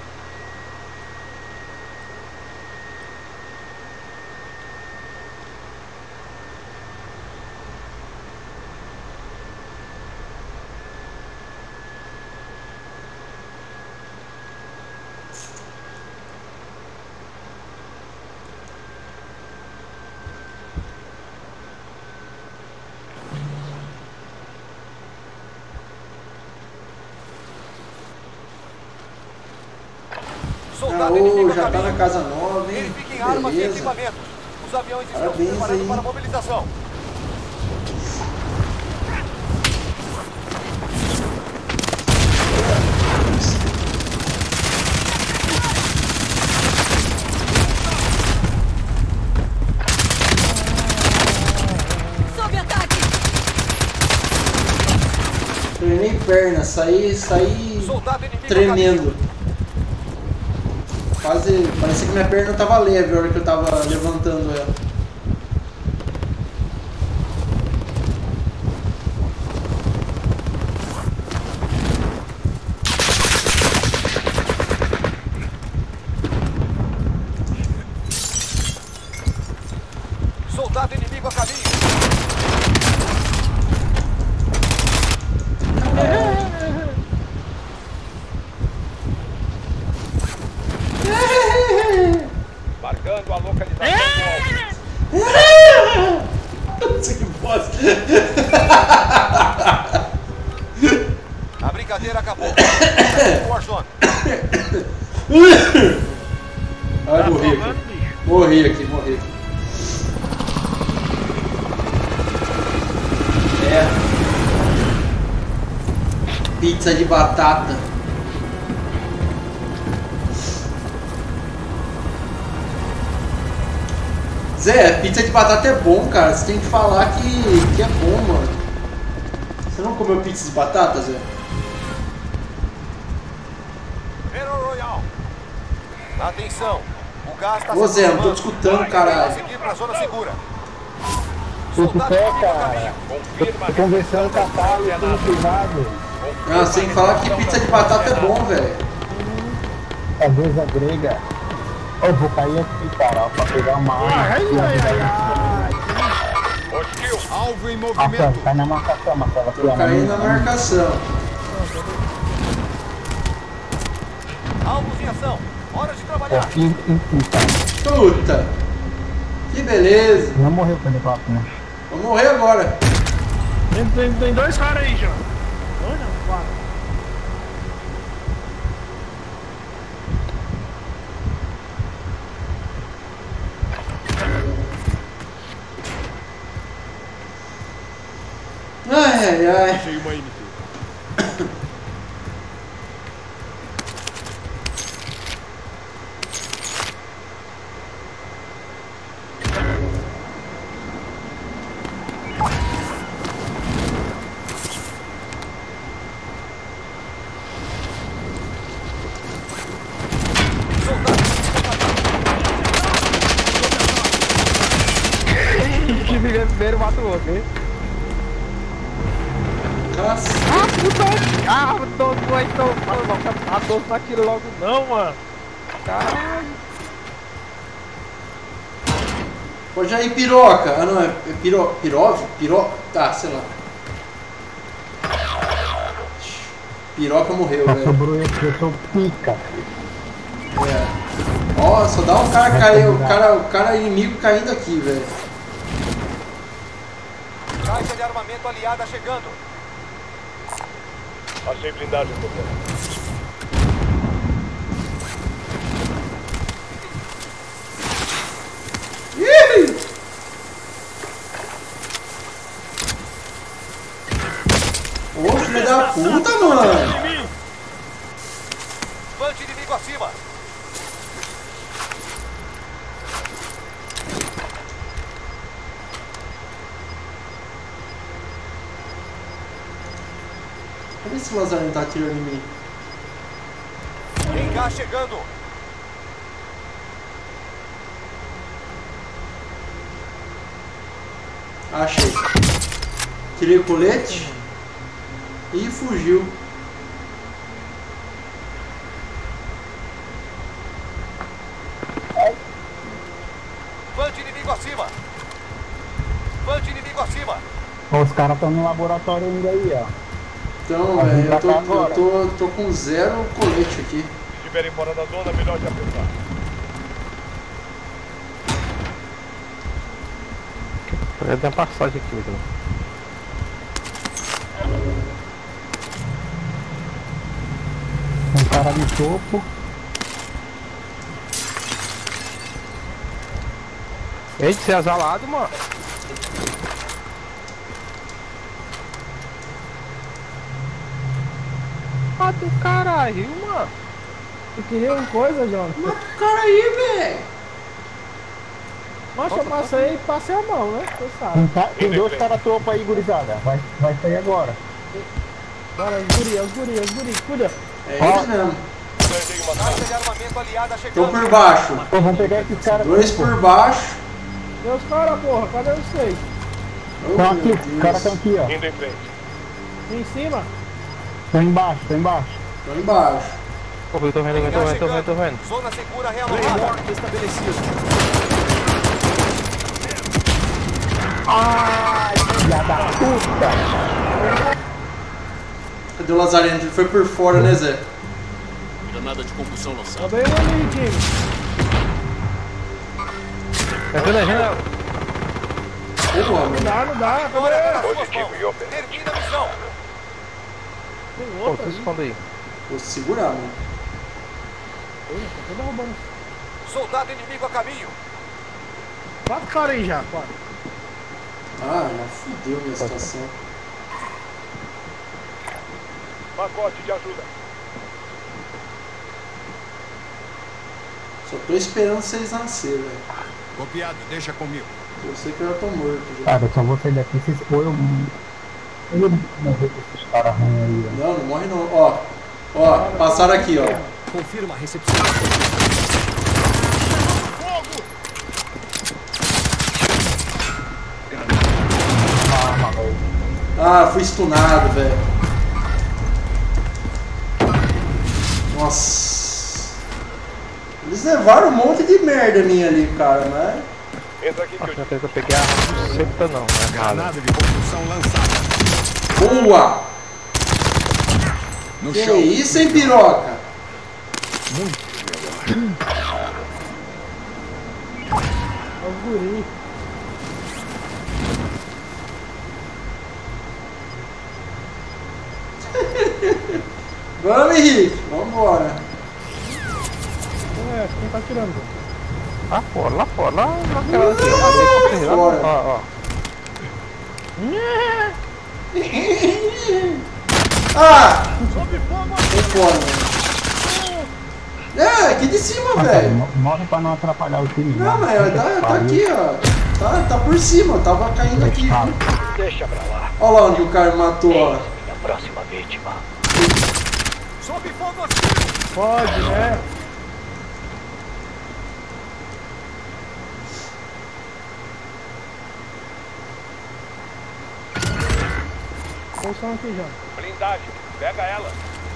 Soldado inimigo a Já tá caminho. na casa nova, hein? Verifiquem armas e Beleza. equipamentos. Os aviões estão se Parabéns preparando aí. para a mobilização. Sob ataque! Treinei perna, saí Soldado inimigo a tremendo. Quase, parecia que minha perna tava leve a hora que eu tava levantando ela. bosta. A brincadeira acabou. Warzone. Ai, morri aqui. Morri aqui. É. Pizza de batata. Zé, pizza de batata é bom, cara. Você tem que falar que é bom, mano. Você não comeu pizza de batata, Zé? Battle Royale. Atenção. O gás está Ô Zé, não tô te escutando, caralho. seguir pra zona segura. Tudo pé, cara. Tô conversando com a Thalia, tudo privado. Ah, você tem que falar que pizza de batata é bom, velho. A deusa grega. Eu vou cair aqui, cara, pra pegar uma arma. Alvo em Marcelo, movimento. cai na marcação, Marcelo. Aqui, Tô ó, caindo na marcação. Alvos em ação. Hora de Ó, trabalhar. aqui, cara. Puta. Que beleza. Não morreu pelo papo, né? Vou morrer agora. Tem dois caras aí já. Dois não, quatro. Ai. Achei uma MT. Que primeiro mata o outro, hein? Cacete. Ah, puta! Ah, então fala logo. A doce não atira logo não, mano. Caralho. Pode aí, piroca. Ah, não, é pirove? Tá, sei lá. Piroca morreu, Só velho. sobrou esse, eu sou pica. É. Ó, só dá um cara cair, o cara inimigo caindo aqui, velho. Caixa de armamento aliada chegando. Achei blindagem, comandante. Ih! Ô, filho da puta, mano. Vante inimigo acima. Cadê esse Lazarento que tá atirando em mim? Tem gás chegando. Achei. Tirei o colete e fugiu. Vante inimigo acima. Vante inimigo acima. Ó, os caras estão no laboratório ainda aí, ó. Então, Vai vir velho, pra cá agora. eu tô com 0 colete aqui. Se estiverem fora da zona, melhor te apertar. Eu tenho uma passagem aqui, então. Um cara no topo. Eita, você é azalado, mano. Ah, do caralho, mano. Tu queria uma coisa, João? Mata o cara aí, velho. Nossa, eu passei e passei a mão, né? Tu sabe. Tem dois caras topo aí, gurizada. Vai sair agora. Bora, os guri, cuida. É isso mesmo. Caixa de armamento aliada Tô chegando. por baixo. Pô, vamos pegar esses caras. 2 por baixo. Meus caras, porra, cadê vocês? Oh, Estão aqui, meu os Deus. caras estão aqui, ó. Indo em frente. Em cima? Estão embaixo, estão embaixo. Tô embaixo. Pô, eu tô vendo. Zona segura realocada. Ai, filha da puta! Cadê o Lazarento? Ele foi por fora, né, Zé? Granada de concussão lançada. Tá bem ali, time. Tá vendo a janela? Porra, Não mano. dá, não dá. Agora é nas Cadê? suas mãos. Termina a missão. Tem Pô, outro se ali. esconde aí. Vou segurar, mano. Pô, tá todo roubando. Soldado inimigo a caminho. 4 caras aí já, 4. Ah, já fudeu minha situação. Pacote de ajuda. Só tô esperando vocês nascerem, velho. Copiado, deixa comigo. Eu sei que eu já tô morto já. Cara, eu só vou sair daqui se for eu não morrer com esses caras ruins aí, ó. Não, não morre não. Ó, ó, passaram aqui, ó. Confirma a recepção. Ah, fui stunado, velho. Nossa. Eles levaram um monte de merda minha ali, cara, mas... Entra aqui que eu Acho que eu peguei a arma do seta não, né? Granada de construção lançada. Boa! No Que chão. isso, hein, piroca? É os guri. Vamos, Henrique. Vambora. É, quem tá atirando? Lá fora, lá naquela aqui, ó. Fora. Ó, ó. Ah! Foi fora. É, aqui de cima, velho. Morre pra não atrapalhar o time. Não, mas tá aqui, ó. Tá por cima, tava caindo aqui. Deixa pra lá. Olha lá onde o cara matou, ó. Minha próxima vítima. Sob fogo hostil. Pode, né? Posição aqui já. blindagem. Pega ela.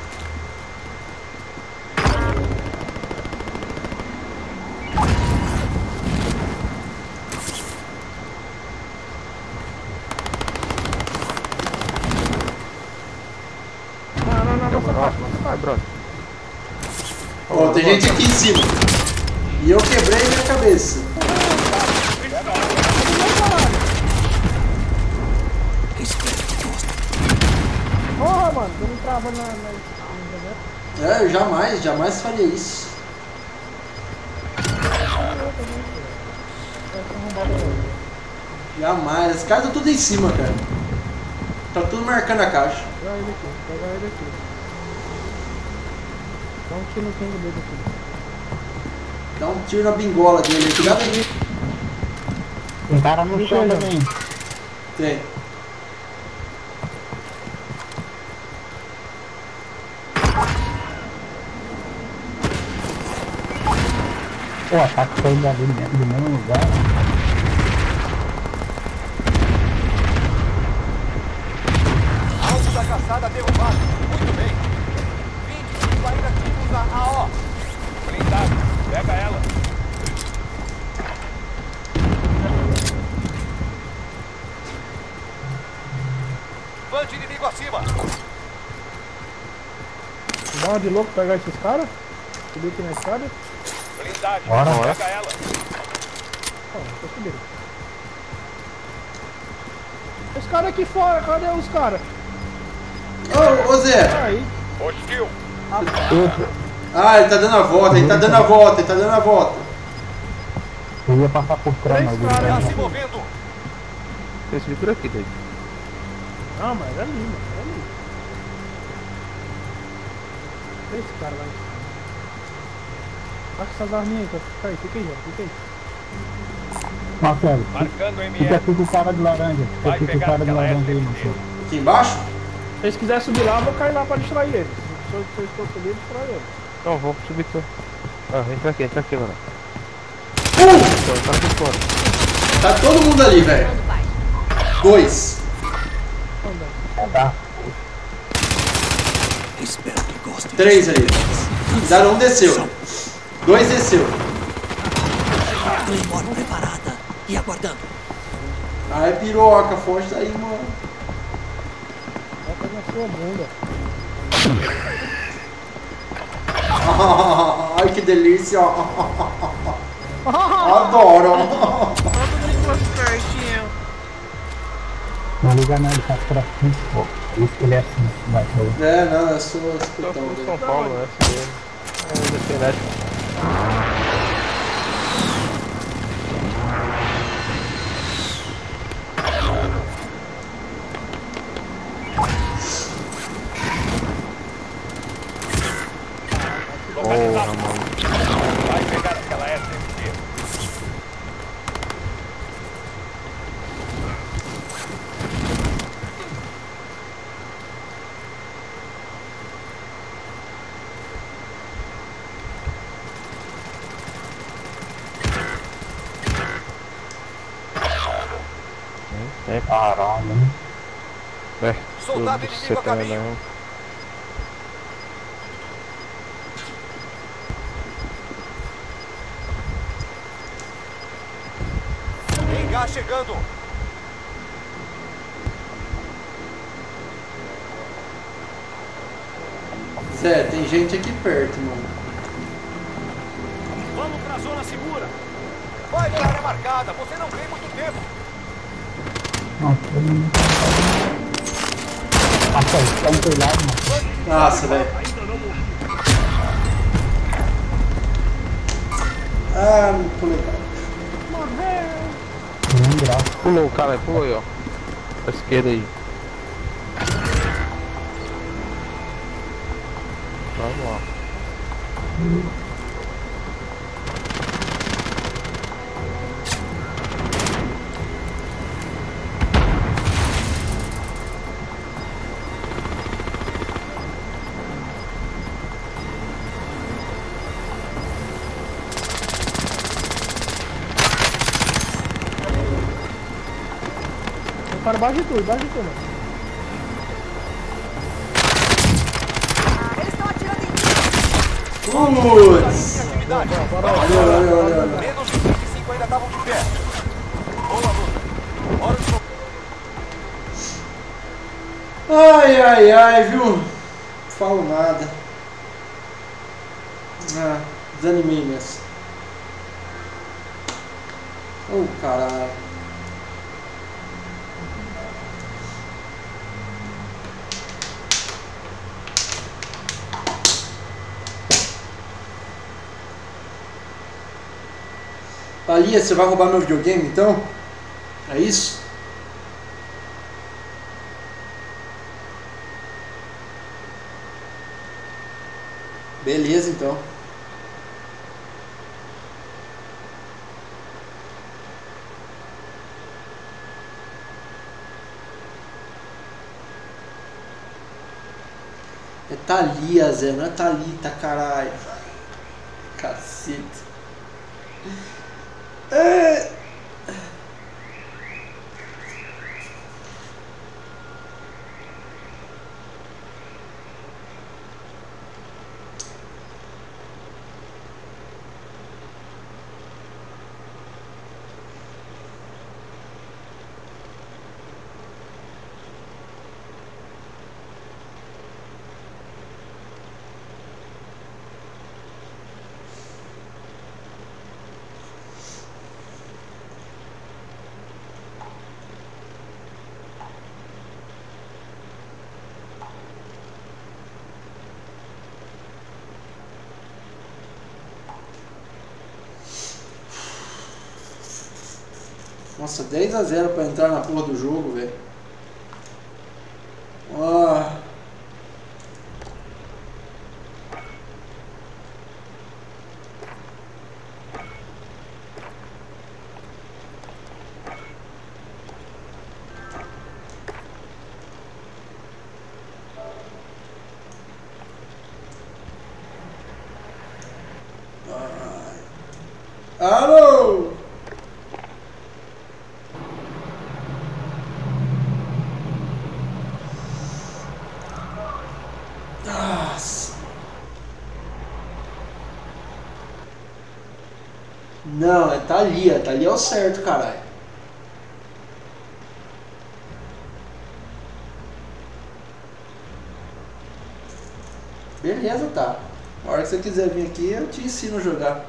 Não, nossa parte, nossa Vai, parte. brother. Ó, tem gente aqui em cima. E eu quebrei minha cabeça. Porra, mano, eu não trava na... É, eu jamais faria isso. Jamais. Esse cara tá tudo em cima, cara. Tá tudo marcando a caixa. Pega ele aqui. Dá um tiro no cango dele aqui. Dá um tiro na bingola dele. Cuidado aí. Tem cara no chão também. Tem. O ataque foi ali dentro do mesmo lugar. Alvo da caçada derrubado. Muito bem. 25 ainda ativos na AO. Blindagem. Pega ela. Van de inimigo acima. Dá uma de louco pegar esses caras. Subir aqui na escada. Blindagem. Bora. Pega ela. Ó, tô subindo. Os caras aqui fora, cadê os caras? Ô, Zé. Aí. Hostil. Ah, ele tá dando a volta, ele tá dando a volta, ele tá dando a volta. Eu ia passar por trás, mas Tá ele se movendo. Esse vídeo por aqui, David. Não, mas é ali, mano. É ali. Olha esse cara lá. Acha essas arminhas aí, tá? Fica aí, ó. Fica aí. Marcelo, Marcando fica ML. aqui com o cara de laranja. Fica Vai aqui com o pegar cara de aquela laranja aí, SMG. Marcelo. Aqui embaixo? Se eles quiserem subir lá, eu vou cair lá pra distrair eles. Se eles for subir, distrai eles. Então, vou subir aqui. Ah, entra aqui, mano. Um! Então, tá aqui fora. Tá todo mundo ali, velho. Dois. Tá. Três ali. Cuidado, um desceu. Dois desceu. Preparada e aguardando. Ai, piroca, forte aí, mano. Bota na sua bunda. Ai, que delícia. Adoro. Não liga não, ele tá pra frente, pô. Por isso que ele é assim, vai ter. É, não, eu sou Tô escutão com dele. São Paulo, né? Independente. Localizado. Vai pegar aquela SMG. É Caralho, né? Soldado inimigo a caminho. Tem gás chegando. Zé, tem gente aqui perto, mano. Vamos pra zona segura. Vai pra área marcada, você não tem muito tempo. Nossa, ele tá empolhado, mano. Nossa, velho. Ainda não morri. Ah, não pulei. Não graça. Pulou o cara, pulou aí, ó. Pra esquerda aí. Vamos lá. Para baixo de tudo, baixo de tudo. Eles estão atirando em mim. Putz! Atividade. Olha. Menos de 25 ainda estavam de pé. Boa luta. Hora de Ai, viu? Não falo nada. Ah, desanimei nessa. Oh, caralho. Alia, você vai roubar meu videogame então? É isso? Beleza então. É Thalia, Zé, não é Thalita, caralho. Cacete. É. Nossa, 10-0 pra entrar na porra do jogo, velho. Ah. Alô! Nossa. Não, é Thalia. Thalia é o certo, caralho. Beleza, tá. A hora que você quiser vir aqui, eu te ensino a jogar.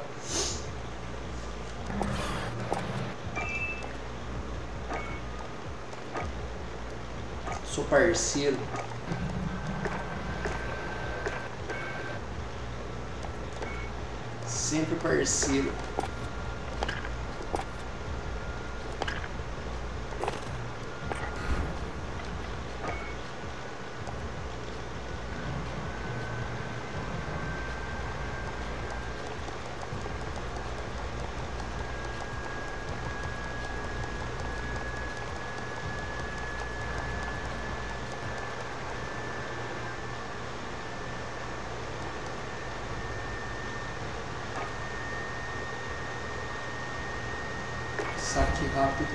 Sou parceiro. Sempre parceiro. Saque rápido.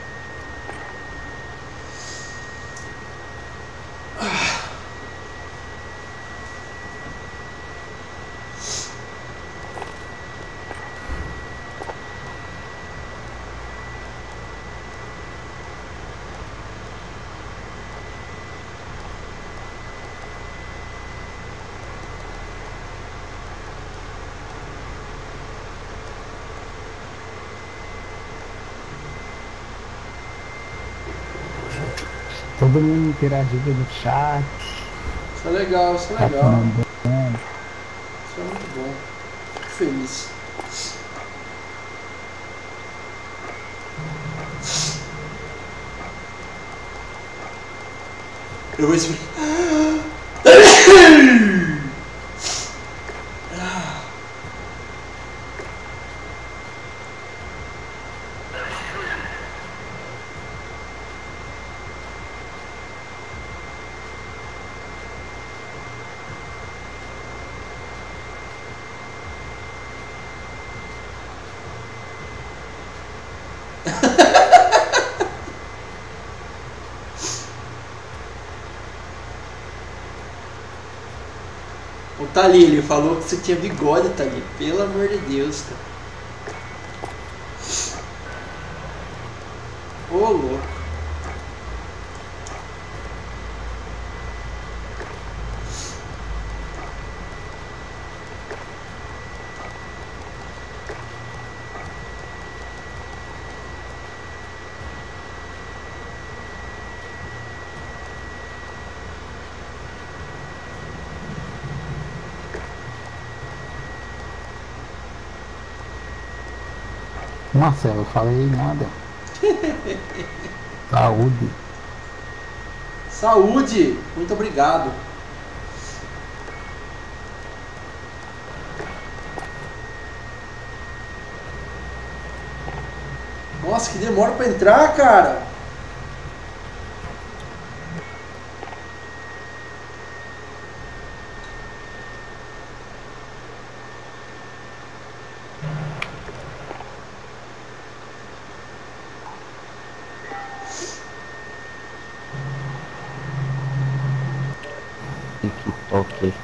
Todo mundo interagindo no chat. Isso é legal, isso é Tá legal. mandando. Isso é muito bom. Fico feliz. Eu vou explicar. O Tali, ele falou que você tinha bigode, Tali. Pelo amor de Deus, cara. Ô, louco. Marcelo, eu falei nada. Saúde. Saúde! Muito obrigado. Nossa, que demora pra entrar, cara. Ok.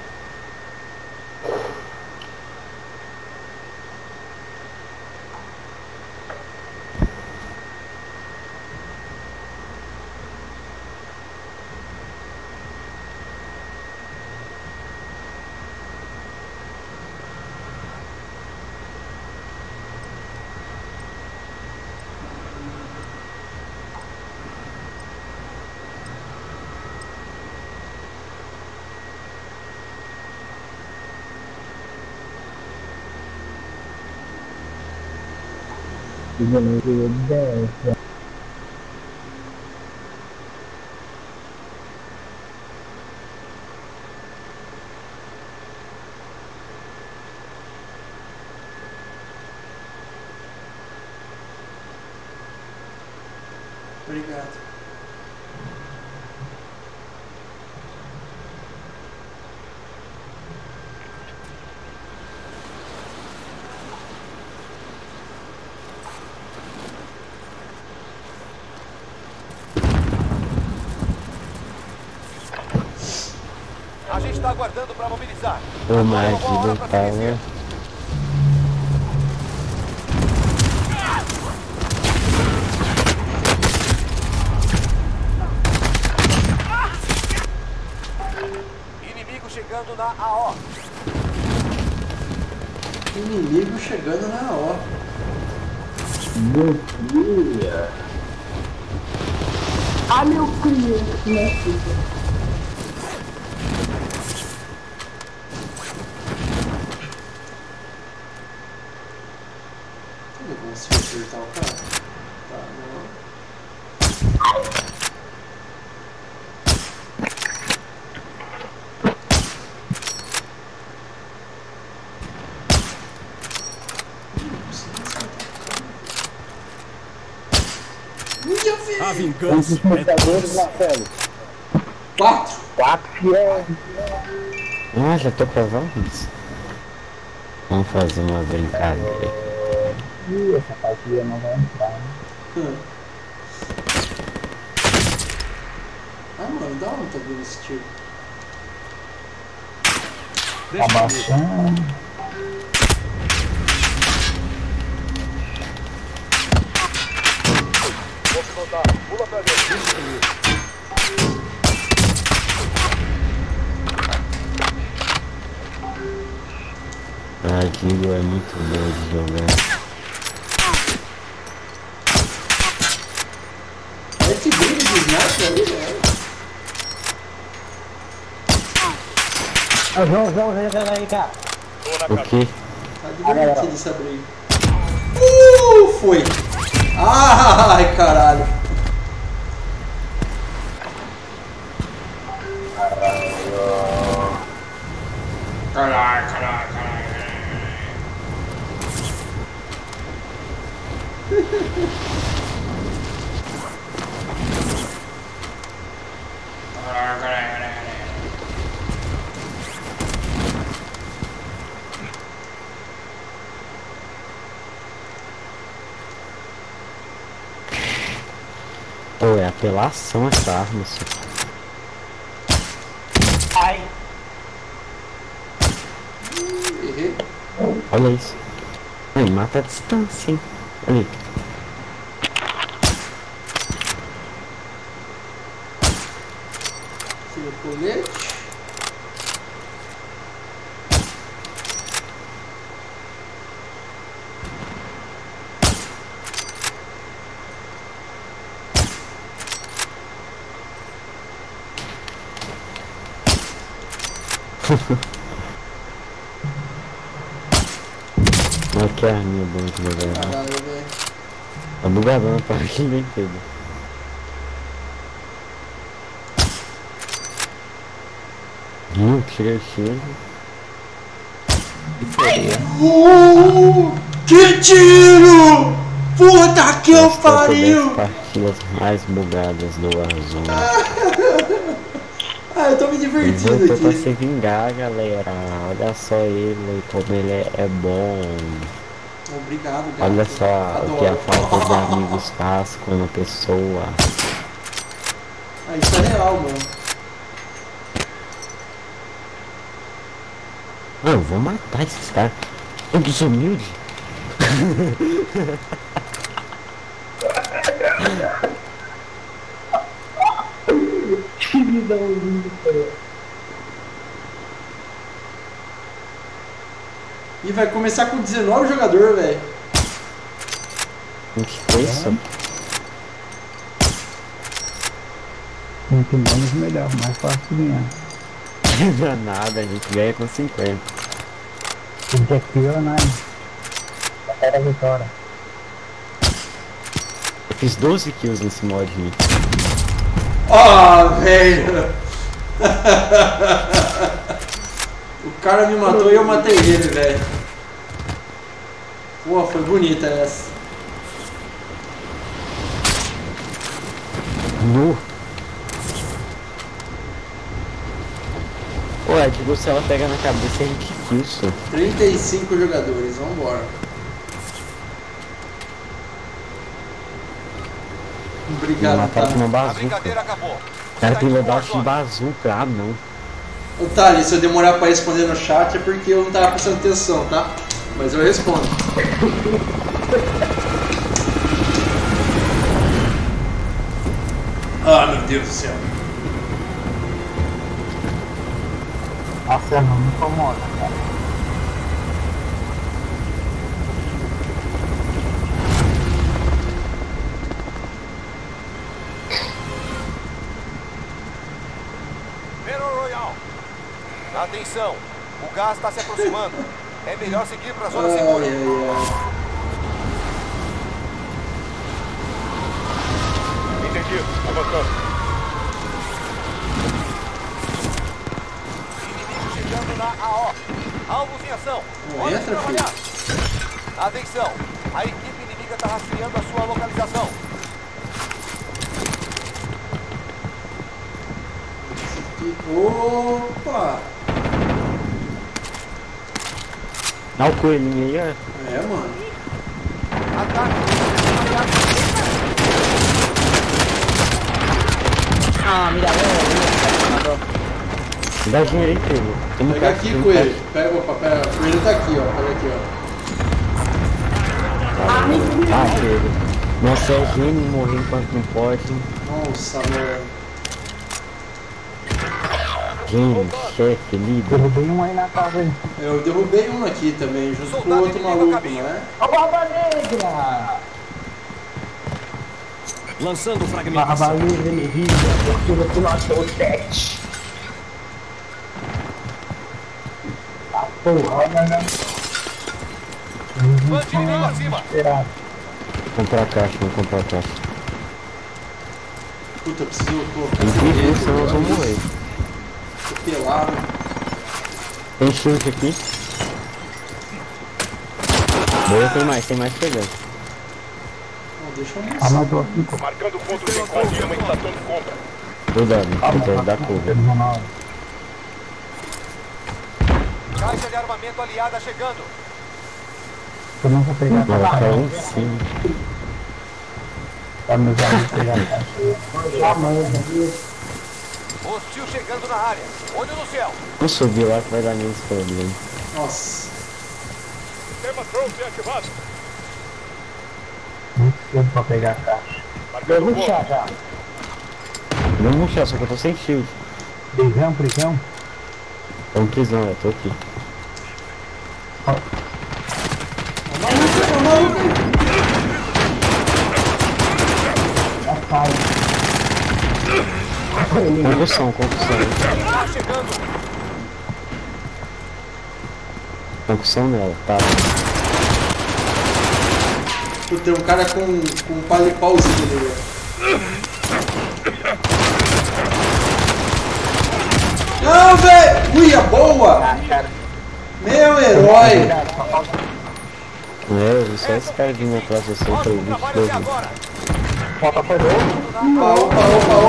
Obrigado. A gente está aguardando para mobilizar. O mais do cara. Inimigo chegando na AO. Inimigo chegando na AO. Meu Deus. Olha eu criei, né? Vamos se acertar o cara. Tá, não. A vingança é Marcelo? 4? 4 que é. Ah, já tô provando isso. Vamos fazer uma brincadeira. Ih, essa partida não vai entrar, né? Ah, mano, da onde tá vindo esse tiro? Tá baixando. Vou te contar. Pula pra dentro. A Digo é muito boa de jogar. Esse brilho de sniper ali, velho. João, aí, cara. O quê? Tá divertido essa briga. Foi. Ai, caralho. Caralho. Pô, é apelação essa arma, só. Ai. Errei. Olha isso. Aí, mata a distância, hein? Olha aí. Tira o colete. Olha que arminha boa de jogar. Caralho, velho. Tá bugadona pra que nem pega. Tira. Que tiro! Puta que eu pariu! Partidas mais bugadas do Warzone. Ah, eu tô me divertindo Voltou pra aqui. se vingar, galera. Olha só ele, como ele é bom. Obrigado, gato. Olha só o que a Adoro. falta de amigos faz com uma pessoa. Ah, isso é real, mano. Não, eu vou matar esses caras. Eu sou humilde. Que vida linda, cara. E vai começar com 19 jogadores, velho. O que foi isso? Muito menos melhor, mais fácil de ganhar. Não é nada, a gente ganha com 50. Objetivo, né? Era a vitória. Eu fiz 12 kills nesse mod. Ah, velho. O cara me matou e eu matei ele, velho. Pô, foi bonita essa. Nu. Ué, tipo, se ela pega na cabeça, a gente kill só. 35 jogadores, vambora. Obrigado, Mataram com uma A bazuca. brincadeira acabou. O cara tem loadout de bazuca, ah não. Ô Thales, se eu demorar pra responder no chat é porque eu não tava prestando atenção, tá? Mas eu respondo. Ah, meu Deus do céu. Nossa, não me incomoda, cara. Atenção, o gás está se aproximando. É melhor seguir para a zona segura. Entendido. Avançando. Inimigo chegando na AO. Alvos em ação. Pode trabalhar. Atenção, a equipe inimiga está rastreando a sua localização. Opa! Dá o coelhinho aí, ó. É, mano. Ataque. Ah, me dá me dá dinheiro aí, Pedro. Pega aqui, coelho. Pega, opa, pega. O coelho tá aqui, ó. Pega aqui, ó. Ah, Pedro. Nossa, é gênio morrer enquanto não pode. Nossa, mano. Gênio, chefe, líder. Derrubei um aí na casa aí. Eu derrubei um aqui também, junto com o outro maluco, não é? Barba Negra! Lançando fragmentação. Barba Negra, energia, abertura do nosso teste. Tá porra, né? Bande inimigo acima. Esperado. Vou comprar a caixa, vou comprar a caixa. Puta, eu preciso colocar. Incrível, senão nós vamos morrer. Tô pelado. Tem chute aqui. Boa, tem mais pegando. Não, deixa eu almoçar. Marcando o ponto de encontro de uma estação de compra. Tô dando, tô da curva. Caixa de armamento aliada chegando. Eu não vou pegar a Ela caixa. caiu em cima. Tá meus amigos pegar a caixa. Hostil chegando na área. Olho no céu. Vou subir lá que vai dar menos problema. Nossa. Sistema Trophy ativado. Muito cedo pra pegar a caixa. Marcando o ponto. Já. Não vou puxar, só que eu tô sem shield. Prisão. É um prisão, eu tô aqui. Já sai. Concussão. Tá chegando. Concussão nela, tá. Puta, tem um cara com um palipauzinho ali, Não, velho! Uia, boa! Meu herói! Eu vi só esse cara vindo atrás de você pra ele de fogo. Falta foi dois. Opa!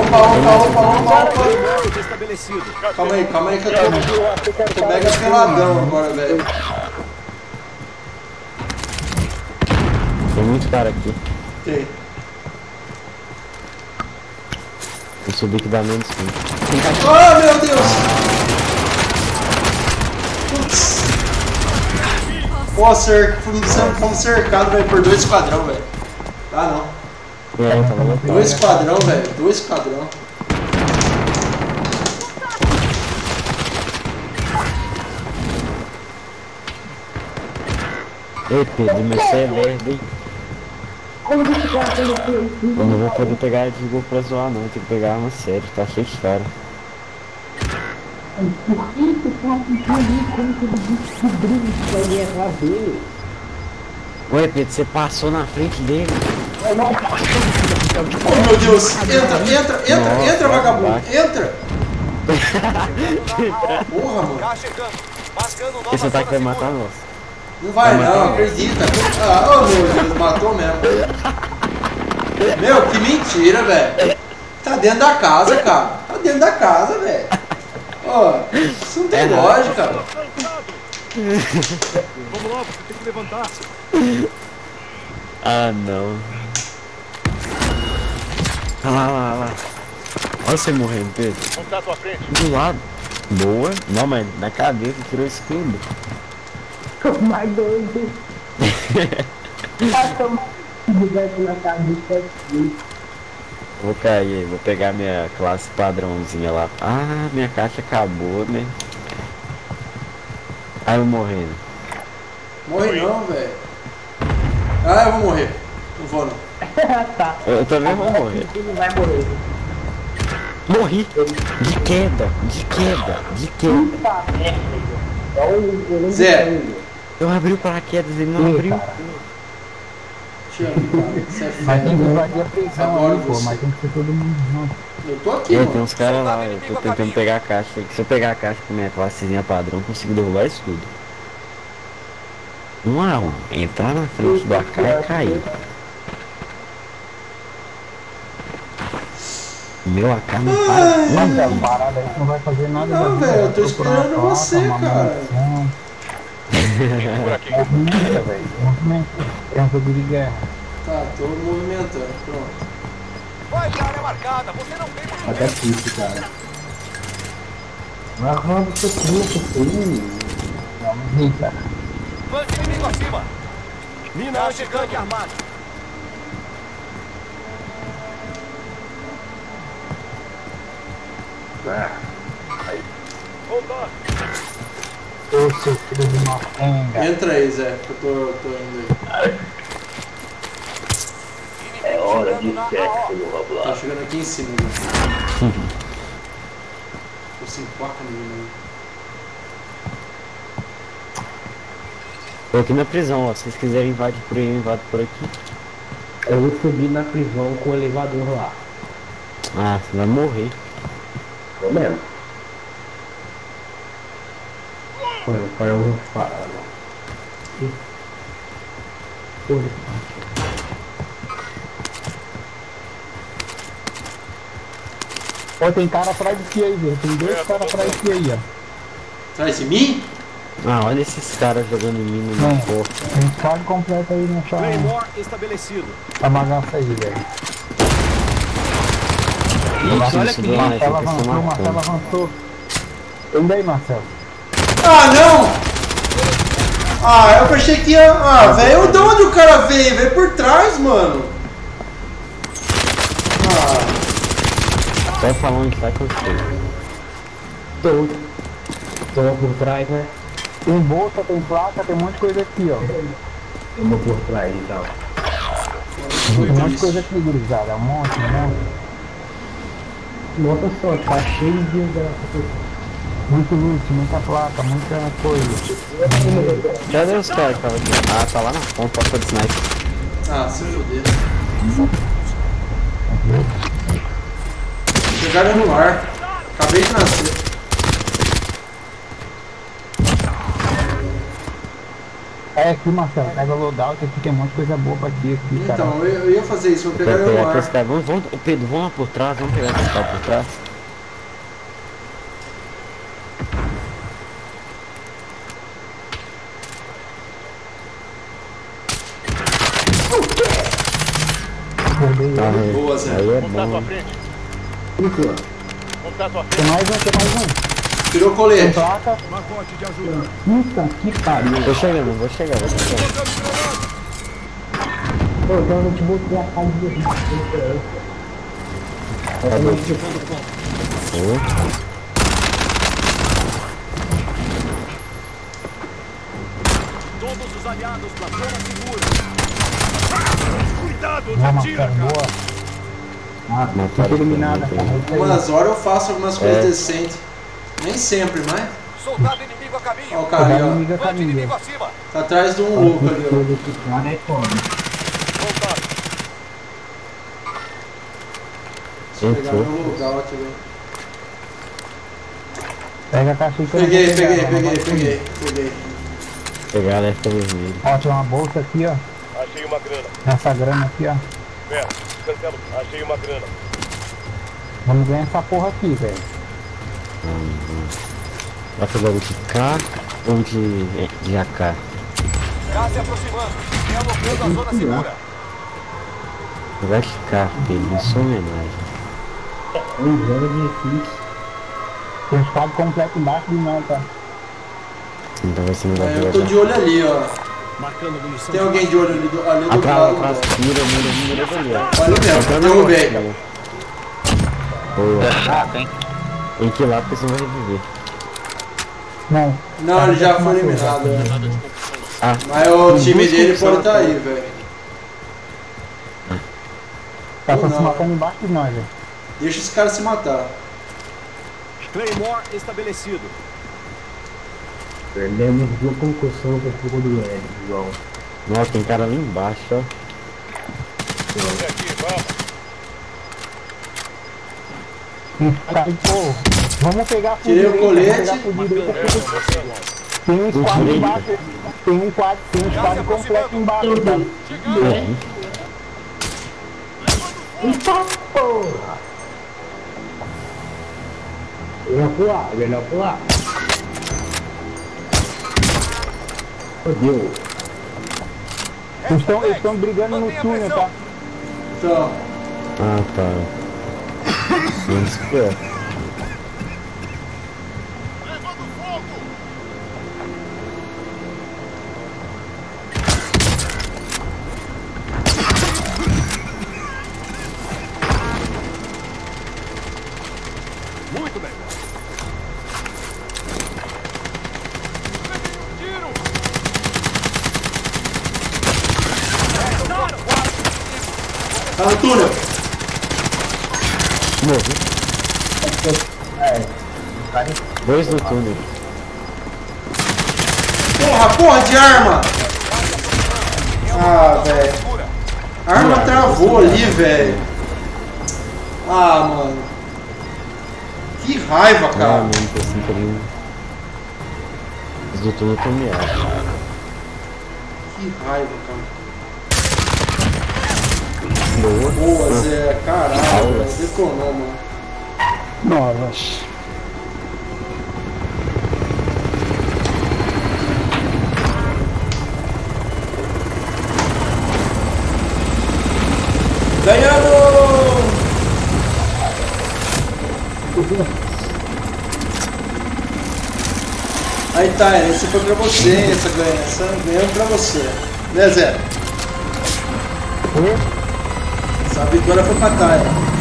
Estabelecido. Calma aí que eu tô mega peladão agora, velho. Tem muito cara aqui. Tem. Eu subi que dá menos 5. Oh, meu Deus! Putz! Pô, fomos cercados, velho, por 2 esquadrão, velho. Tá não. É, tava lotado. 2 esquadrão, velho. 2 esquadrão. Ei, Pedro, mas você é lerdo, hein? Eu não vou poder pegar de gol pra zoar, não. Tem que pegar arma séria, tá cheio de cara. Por que tu tá ali como que ele descobriu que ele ia errar dele? Ué, Pedro, você passou na frente dele. Oh, meu Deus! Entra, vagabundo! Entra! Porra, mano! Tá chegando. Marcando nova Esse ataque vai zona matar segura. nós. Não vai não, acredita! Ah, oh, meu Deus, matou mesmo! Meu, que mentira, velho! Tá dentro da casa, cara! Tá dentro da casa, velho! Ó, isso não tem lógica! Vamos logo, você tem que levantar. Ah, não. Olha lá. Olha você morrendo, Pedro. Contato à sua frente. Do lado. Boa. Não, mas na cabeça tirou esse tudo. Mais doido. Na cabeça. Vou cair, vou pegar minha classe padrãozinha lá. Ah, minha caixa acabou, né? Aí eu morrendo. Morre não, velho! Ah, eu vou morrer! Não vou não! Tá. Eu também vou morrer. Ele vai morrer. Morri. De queda. Zé. Eu abri o paraquedas, ele não abriu. Te amo, cara. Você é Mas tem que foda. invadir a prisão Adoro ali, pô, você. mas tem que ser todo mundo junto. Eu tô aqui, É, mano. tem uns caras lá, eu tô tentando pegar a caixa. Se eu pegar a caixa com minha classezinha padrão, eu consigo derrubar isso tudo. 1 a 1. Entrar na frente do AK e cair. Meu AK não para. Marcelo, parada aí, não vai fazer nada. Não, velho, eu tô esperando você, cara. Por aqui. Movimenta, velho. Movimenta. É um jogo de guerra. Tá, tô movimentando, pronto. Vai pra área marcada, você não tem muito Até tempo. triste, cara. Mas roda seu filho. Vamos vir, cara. Mande inimigo acima. Mina chegando armado. Voltar. Ô, seu filho de uma fenga. Entra aí, Zé, que eu tô indo aí. É hora de sexo, Tá chegando aqui em cima, né? Tô sem placa nenhuma. Tô aqui na prisão, ó. Se vocês quiserem invadir por aí, eu invado por aqui. Eu vou subir na prisão com o elevador lá. Ah, você vai morrer. Tô mesmo. Olha, qual eu vou falar. Ó, tem cara atrás de ti aí, velho. Tem 2 caras atrás de ti aí, ó. Atrás de mim? Ah, olha esses caras jogando mina Não. na porta. Tem quase completo aí nessa Claymore estabelecido. bagaça aí, velho. Ixi, olha que Marcelo avançou, Marcelo avançou. Anda aí, Marcelo. Ah, não! Ah, eu achei que ia... Ah, velho, de onde o cara veio? Veio por trás, mano. Ah, Só falando que tá com você. Tô por trás, né? Tem bolsa, tem placa, tem um monte de coisa aqui, ó. Eu vou por trás, então. Tem um monte de coisa aqui, gurizada. Um monte. Nota só, tá cheio de desgraça. Muito loot, muita placa, muita coisa. Cadê os caras que estavam aqui? Ah, tá lá na ponta, passou de sniper. ah, se fuder. Jogaram no ar. Acabei de nascer. É aqui, Marcelo, pega o loadout aqui, tem um monte de coisa boa pra ti aqui, cara. Então, eu ia fazer isso, vou pegar Quero ele pegar no aqueles ar. caras. Vamos, Pedro, vamos lá por trás, vamos pegar aqueles caras por trás. Tá, velho. Boa, Zé. Aí é Como tá a sua bom. frente? Isso, Como tá a sua Tem frente? mais um. Tirou o Tem colete. placa. Pacote de ajuda. puta que pariu. Vou chegando, vou chegar. Pô, então eu te botei a cara de vida. Todos os aliados pra zona segura. Cuidado, Boa, não atira, Marcelo, cara. boa. Mataram Fica eliminada, todo cara. mundo. É isso aí. Algumas horas eu faço algumas coisas decentes. Nem sempre, mas... Soldado inimigo a Ó o caminho. cara ali, ó. Inimiga Mande caminho. inimigo acima. Tá atrás de um louco ali, ó. Coisa que cara é foda. Voltar. Deixa eu pegar meu loadout ali. Pega a caixa aí que eu não Peguei, vou pegar, peguei, ela não vai peguei, comigo. peguei. Pegar a lesta vermelha. Ó, tem uma bolsa aqui, ó. Achei uma grana. Essa grana aqui, ó. Pera, cancelo. Achei uma grana. Vamos ganhar essa porra aqui, velho. Vai pegar o de K ou de AK? Gás se aproximando. Realocando a zona segura. Vai ficar, Pedro, em sua homenagem. Um jogo difícil. Tem os cabos completos embaixo de nós, tá? Então vai ser melhor É, eu tô pegar. de olho ali, ó. Marcando munição. Tem alguém de olho ali do outro Atrás, lado. atrás, ó. mira ali, ó. Olha mesmo, derrubei. Boa. Ah, tem. Tem que ir lá porque senão vai reviver. Não. Não, ele já foi eliminado. É. Ah, Mas o time dele pode estar aí, velho. Tá Ou se não, matando embaixo de nós, velho. Deixa esse cara se matar. Claymore estabelecido. Perdemos duas concussões por culpa do Ed, João. Nossa, tem cara lá embaixo, ó. Vem aqui, vamos. Pô, vamos pegar por Tirei o direita, colete. vamos pegar por direita. Tem um squad embaixo. Tem um squad completo embaixo, cara. Eita porra! Melhor pular. Fodeu. Eles estão brigando no túnel, tá? Então, Ah, tá. Isso que é. Muito bem. tá no túnel. Dois no túnel. Porra de arma! Ah, velho. A arma travou ali, velho. Ah, mano. Que raiva, Ah, cara. mano, tô sem carinho. Os do túnel estão me achando. Que raiva, cara. Boa. Boa, Zé. Caralho, velho. Detonou, mano. Nossa. Ganhamos! Aí tá, esse foi pra você, essa ganhamos pra você. Né, Zé? Essa vitória foi pra Taia.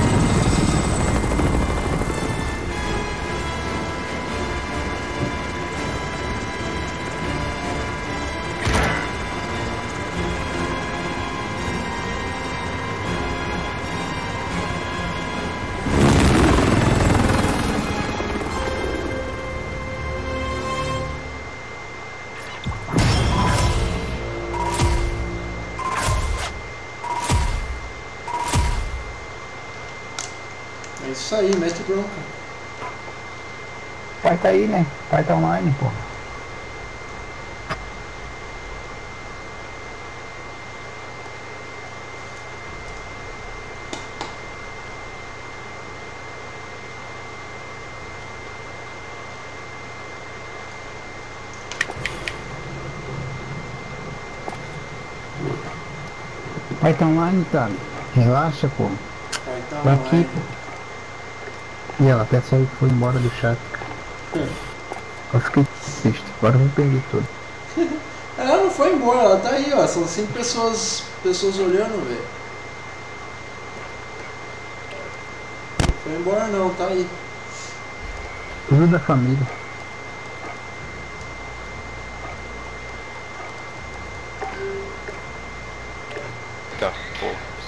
É isso aí, mestre Bronca. Pai tá aí, né? Pai tá online, pô. Pai tá online, tá? Relaxa, pô. Pai tá Tá aqui, online. pô. E ela até saiu e foi embora do chat. Eu fiquei triste, agora eu vou perder tudo. Ela não foi embora, ela tá aí, ó. São 5 pessoas olhando, velho. Não foi embora não, tá aí. Tudo da família. Tá, pô.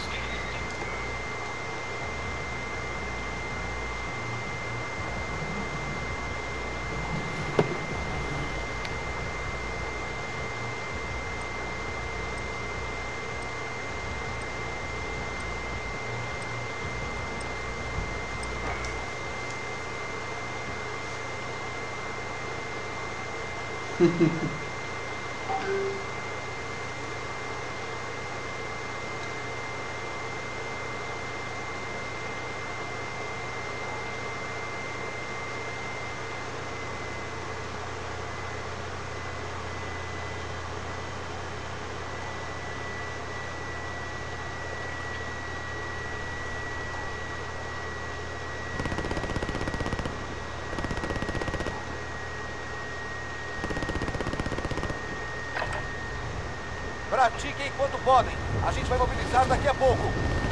Pratiquem enquanto podem. A gente vai mobilizar daqui a pouco.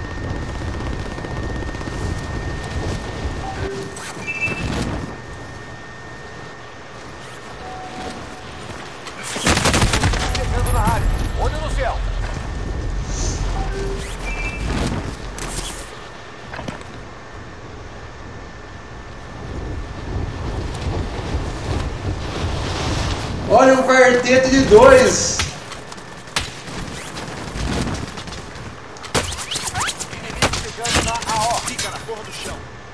Chegando na área. Olho no céu. Olha um quarteto de 2. Chegando na AO. Fica na porra do chão.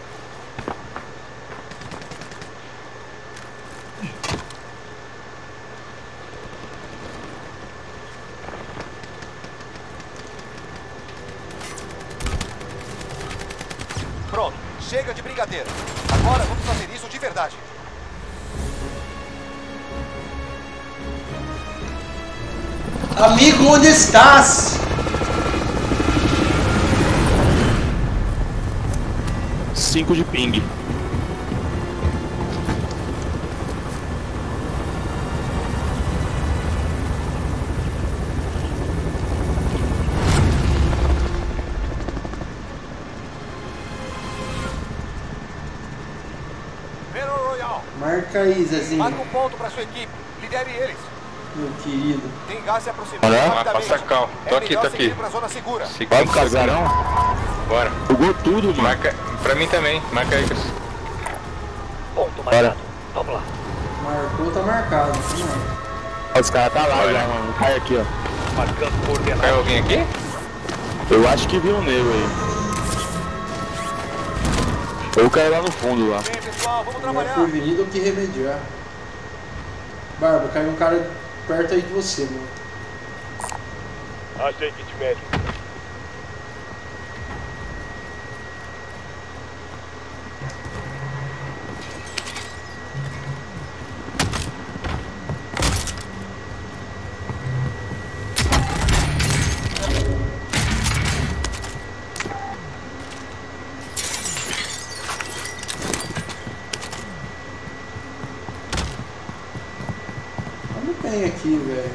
Pronto, chega de brincadeira. Agora vamos fazer isso de verdade. Amigo, onde estás? 5 de ping. Battle Royale. Marca aí, Zezinho. Marca um ponto para sua equipe. Lidere eles. Meu querido. Tem gás se aproximando. Olha, rapidamente. passa cal. Tô aqui, tô aqui. Pra zona segura. Bora pro casarão. Bora. Bugou tudo, mano. Marca, pra mim também. Marca aí, Chris. Ponto Bora. marcado. Vamos lá. Marcou, tá marcado. Ó, os caras tá lá Olha. já, mano. Cai aqui, ó. Marcando coordenada. Caiu alguém aqui? Eu acho que vi um negro aí. Eu caí lá no fundo lá. Bem, pessoal, vamos Melhor trabalhar. prevenir do que remediar. Barba, caiu um cara perto aí de você, mano. Achei kit médico. Olha bem aqui, velho.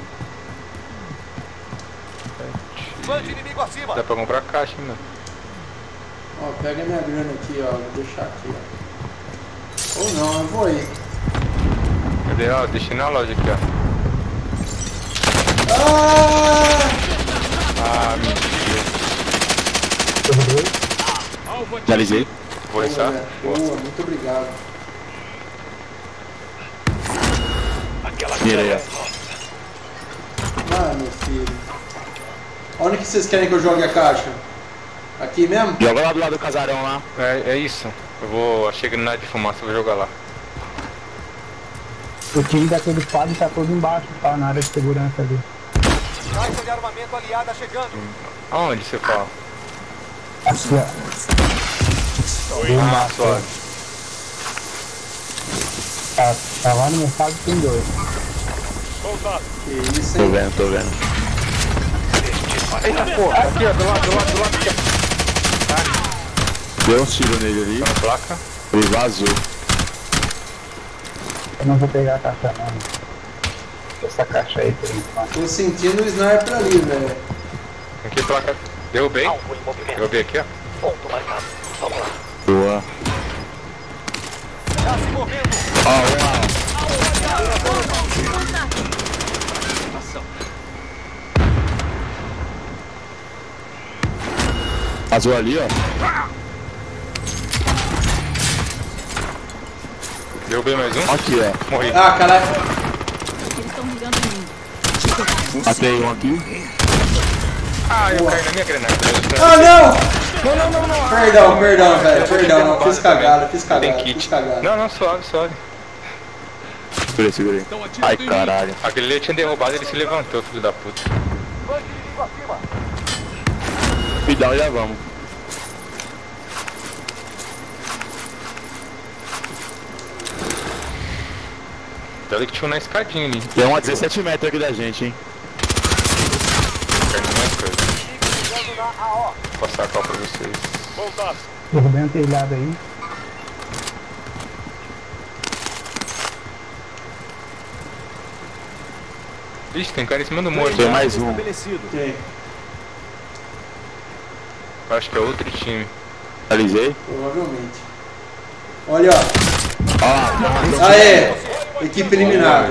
Bande inimigo acima. Dá pra comprar caixa, hein, mano. Ó, pega minha grana aqui, ó. Vou deixar aqui, ó. Ou não, eu vou aí. Cadê? Ó, deixei na loja aqui, ó. Ah, mentira. Finalizei. Vou restar? Boa, muito obrigado. Mirei, ó. Ah, meu filho. Onde que vocês querem que eu jogue a caixa? Aqui mesmo? Joga lá do lado do casarão lá. É isso. Eu vou... Achei granada de fumaça, eu vou jogar lá. O time daquele padre tá todo embaixo, tá na área de segurança ali. Caixa de armamento aliada chegando. Aonde você fala? Aqui, ó. Ah, suave. Tá lá no mercado, tem 2. Que isso, Tô hein? vendo, tô vendo. Eita porra, aqui ó, do lado aqui ó. Deu um tiro nele ali. Tá na placa? Ele vazou. Eu não vou pegar a caixa não. Essa caixa aí por enquanto. Tô sentindo o sniper ali, velho. Aqui, placa. Derrubei. Alvo em movimento. Derrubei aqui, ó. Ponto marcado. Vamos lá. Boa. Já se movendo. Ó, lá. Vazou ali, ó. Derrubei mais um. Aqui, ó. Morri. Ah, caralho. Eles estão ligando em mim. Matei um aqui. Ah, eu caí na minha granada. Ah, não! Perdão, velho. Perdão. Fiz cagada. Tem kit. Não, suave. Segurei. Ai, caralho. Aquele ali tinha derrubado, ele se levantou, filho da puta. Bande inimigo acima. Cuidado, já vamos. Deve que tinha um na escadinha ali. Tem um a 17 metros aqui da gente, hein. Caindo mais coisa. Inimigo chegando na AO. Vou passar a cal pra vocês. Voltado. Derrubei um telhado aí. Ixi, tem cara em cima do muro. Tem mais um. Tem. Acho que é outro time. Finalizei. Provavelmente. Olha, ó. Ó. Aê! Equipe eliminada.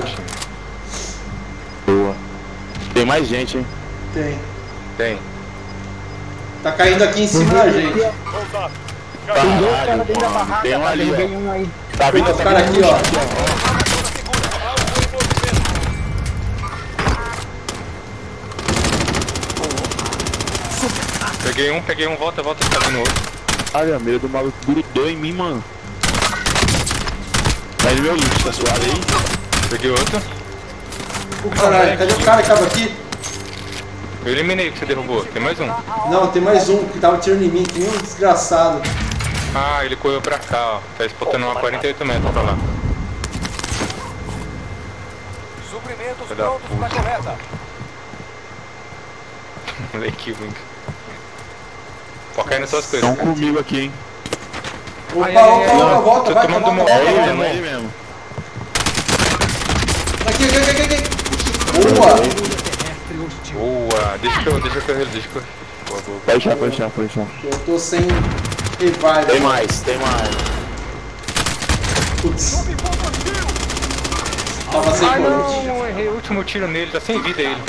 Boa. Tem mais gente, hein. Tem. Tá caindo aqui em cima da gente. Voltado. Tem 2 caras dentro da barraca, Tem um ali, derrubei ó. um aí. Tá vindo Os caras aqui, ó. Peguei um, volta, tá vindo outro. Olha, meu do maluco grudou em mim, mano. Vai no meu loot, tá suave aí? Peguei outro. Caralho, cadê o cara que tava aqui? Eu eliminei o que você derrubou, tem mais um. Não, tem mais um que tava tirando em mim, que nem um desgraçado. Ah, ele correu pra cá, ó. Tá spotando uma 48 metros pra lá. Suprimentos prontos pra coleta. Moleque, brinca. Pode cair nas suas coisas. Estão comigo aqui, hein? Opa, volta, vai, tomando volta. uma Ele mesmo. Aqui. Boa. Boa, deixa eu correr. Boa. Pode deixar. Eu tô sem revive. Tem mais. Putz. Tava sem corrente. Não, errei o último tiro nele, tá sem vida ele.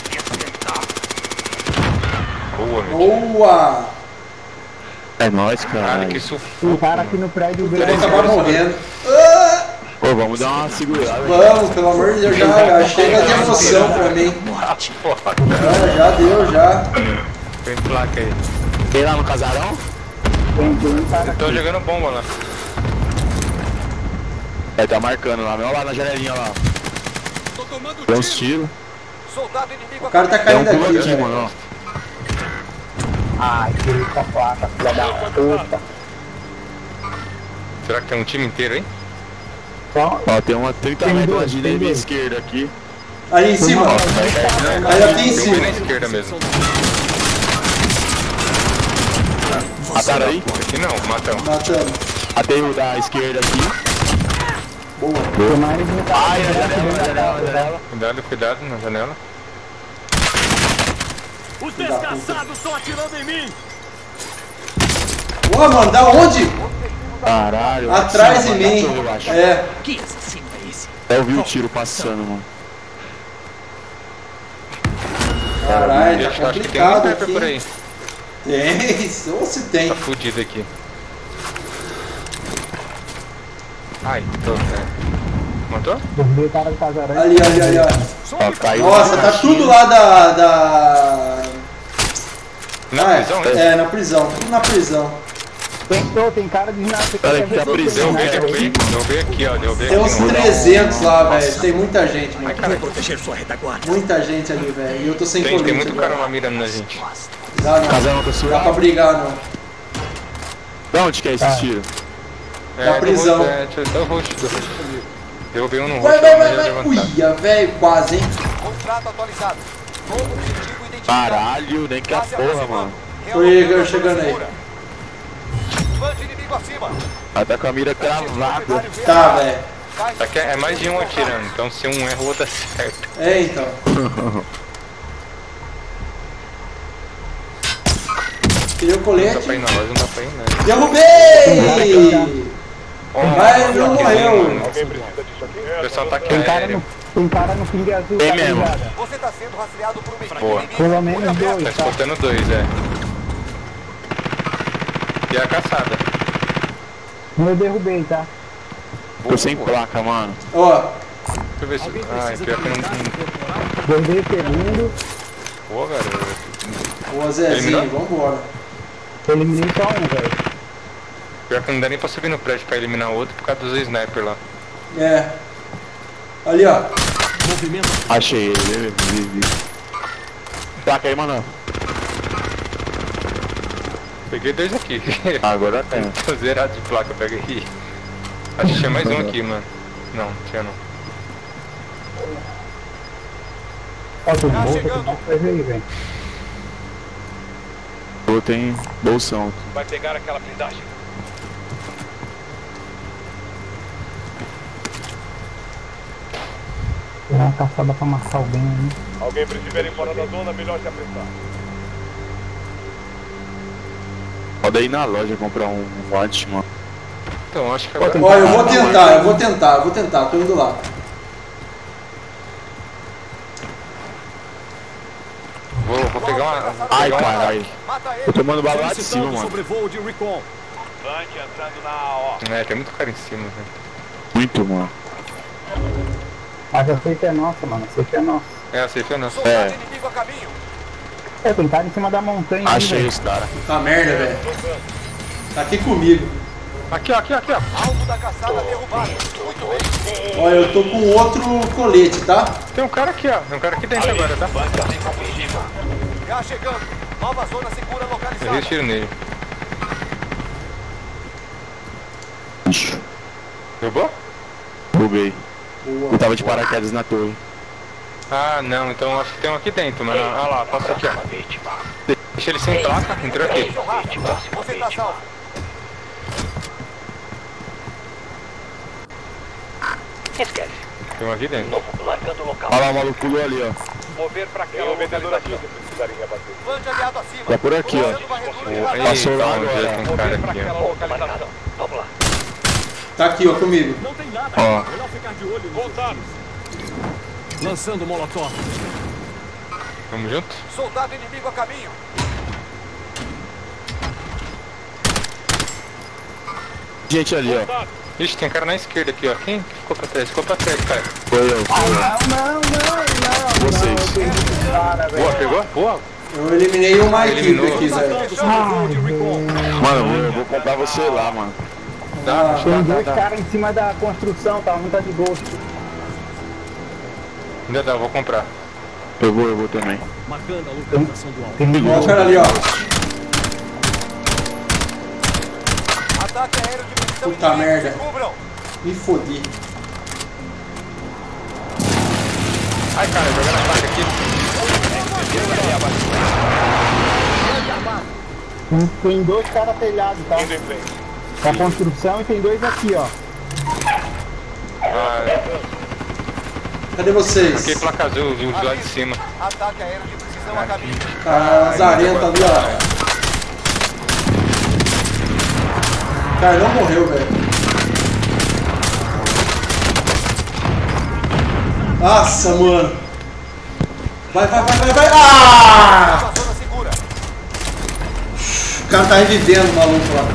Boa. É nóis, cara. Caralho, que sufoco. O cara aqui no prédio Eu vou acabar morrendo. Pô, vamos dar uma segurada. Vamos, pelo amor de Deus, já chega de emoção pra mim. Já deu. Tem placa aí. Tem lá no casarão? Tô jogando bomba lá. Vai tá marcando lá, olha lá na janelinha lá. Deu uns tiros. Soldado inimigo. O cara tá caindo aqui, mano. Ai, que placa, filha da puta. Será que tem um time inteiro aí? Ó, tem uma 30 metros de direita e esquerda aqui. Aí em cima. Aí aqui em Eu cima. fui na esquerda mesmo. Mataram aí? Aqui não, matamos. Matei o da esquerda aqui. Boa. Ai, janela. Cuidado na janela. Os desgraçados estão atirando em mim! Boa, mano, da onde? Caralho. Atrás de mim. É. Que assassino é esse? Eu vi o tiro passando, mano. Caralho, tá Acho que tem um complicado sniper aqui. por aí. Tem, ou se tem. Tá fudido aqui. Ai, tô. Matou? Derrubei o cara do casarão. Ali, ó. Ó, caiu. Nossa, tá tudo lá da... Na prisão, hein? É, na prisão. Tudo na prisão. Tem cara de ginástica. Peraí, que a prisão, Derrubei aqui, ó. Tem uns 300 lá, velho. Tem muita gente, mano. Vai proteger sua retaguarda. Muita gente ali, velho. E eu tô sem colete. Tem muito agora. cara lá mirando na gente. Dá não. Casarão tá Dá pra brigar, não. Da onde que é esse tiro? Da prisão. Do roxo. Derrubei um no roxo. Vai. Uia, velho, quase, hein. Contrato atualizado. Novo objetivo identificado. Caralho, nem que a porra, mano. Tô chegando aí. Bande inimigo acima. Vai tá com a mira cravada. Tá, velho. Aqui é mais de um atirando, então se um erra, o outro acerta. É, então. Tirei o colete. Não dá pra ir na loja, não dá pra ir, né? Derrubei! Mas não morreu. Alguém precisa disso aqui? O pessoal tá aqui Tem cara aéreo. tem cara no pingue azul. Tem tá mesmo. ligado? Você tá sendo rastreado por uma equipe Boa. inimiga. Pelo menos Tá dois, tá? exportando dois, é. E a caçada. Eu derrubei, tá? Tô sem placa, mano. Ó, Deixa eu ver se... Ah, pior que não... Derrubei o segundo. Pô, velho. boa, Zezinho, Eliminou? vambora. Eliminei só um, velho. Pior que não dá nem pra subir no prédio pra eliminar o outro por causa dos snipers lá. É. Ali, ó. Achei ele, vi. Placa aí, mano. Peguei dois aqui. Agora tem. Tô zerado de placa, pega aqui. Acho que tinha mais um aqui, mano. Não, tinha não. Ó, tem bolsa aí, velho. Eu tenho bolsão. Vai pegar aquela blindagem. Tem uma caçada pra amassar o bem aí. Alguém para estiverem fora da zona, melhor se apressar. Pode ir na loja comprar um watch, mano. Então, acho que agora... Ó, eu vou tentar, tô indo lá. Vou pegar uma... Ai, caralho. Tô tomando bala lá de cima, mano. Sobrevoo de recon. Bande entrando na ó. É, tem muito cara em cima, velho. Muito, mano. Mas a safe é nossa, mano. A safe é nossa. É, a safe é nossa. Soldado inimigo a caminho. É, tem cara em cima da montanha. Achei aí, os caras. Puta merda, velho. Tá aqui comigo. Aqui, ó, aqui, ó, aqui, ó. Alvo da caçada derrubado. Muito bem. Olha, eu tô com outro colete, tá? Tem um cara aqui, ó. Tem um cara aqui dentro agora, tá? Gás chegando. Nova zona segura Eu localizada. dei tiro nele. Ixi, Derrubou? buguei. Boa. Eu tava de paraquedas na torre. Ah, não. Então acho que tem um aqui dentro, mano. Olha lá, passa aqui, ó. Deixa ele sem placa. Entrou aqui. Você tá salvo. Esquece. Tem um aqui dentro. Marcando o local. Olha lá o maluco pulou ali, ó. Mover pra Tem aquela um vendedor aqui localização. se precisarem rebater. Bande aliado acima. Tá por aqui, ó. Começando varredura de radar. Passou lá Onde agora. é? Tem um cara aqui, Aquela ó. localização. Vamos lá. Tá aqui, ó, comigo. Não tem nada. Ó. Melhor ficar de olho nos Voltaram. Lançando molotov. Tamo junto? Soldado inimigo a caminho. Gente ali, ó. Ixi, tem cara na esquerda aqui, ó. Quem que ficou pra trás? Ficou pra trás, cara. Foi eu. Não. Vocês. Boa, pegou? Boa. Eu eliminei uma equipe Eliminou. aqui, Zé. Mano, eu vou comprar você lá, mano. Dá, Tem dois caras em cima da construção, tá? Um tá de ghost. Ainda dá, eu vou comprar. Eu vou também. Marcando a localização do alvo. Tem Ó o cara ali, ó. Ataque aéreo de precisão. Puta inimigo. merda. Se cubram. Me fodi. Ai, cara, jogando a placa aqui. Tem dois caras telhados, tá? Indo em frente. Da construção e tem dois aqui, ó. Ah, Cadê vocês? fiquei placa azul, os lá de cima. Ataque aéreo de precisão a caminho. Tá azarento ali, ó. Cara, não morreu, velho. Nossa, mano. Vai. Ah! Nova zona segura. O cara tá revivendo o maluco lá.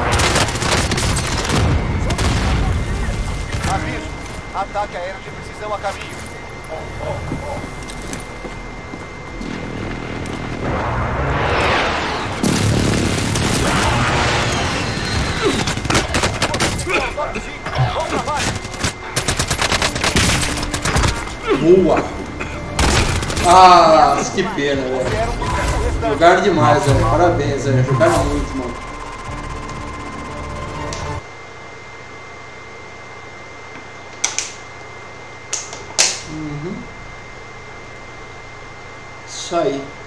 Aviso. Ataque aéreo de precisão a caminho. Bom trabalho. Boa. Ah, que pena, velho. Jogaram demais, velho. Parabéns, velho. Jogaram muito, mano. Isso aí.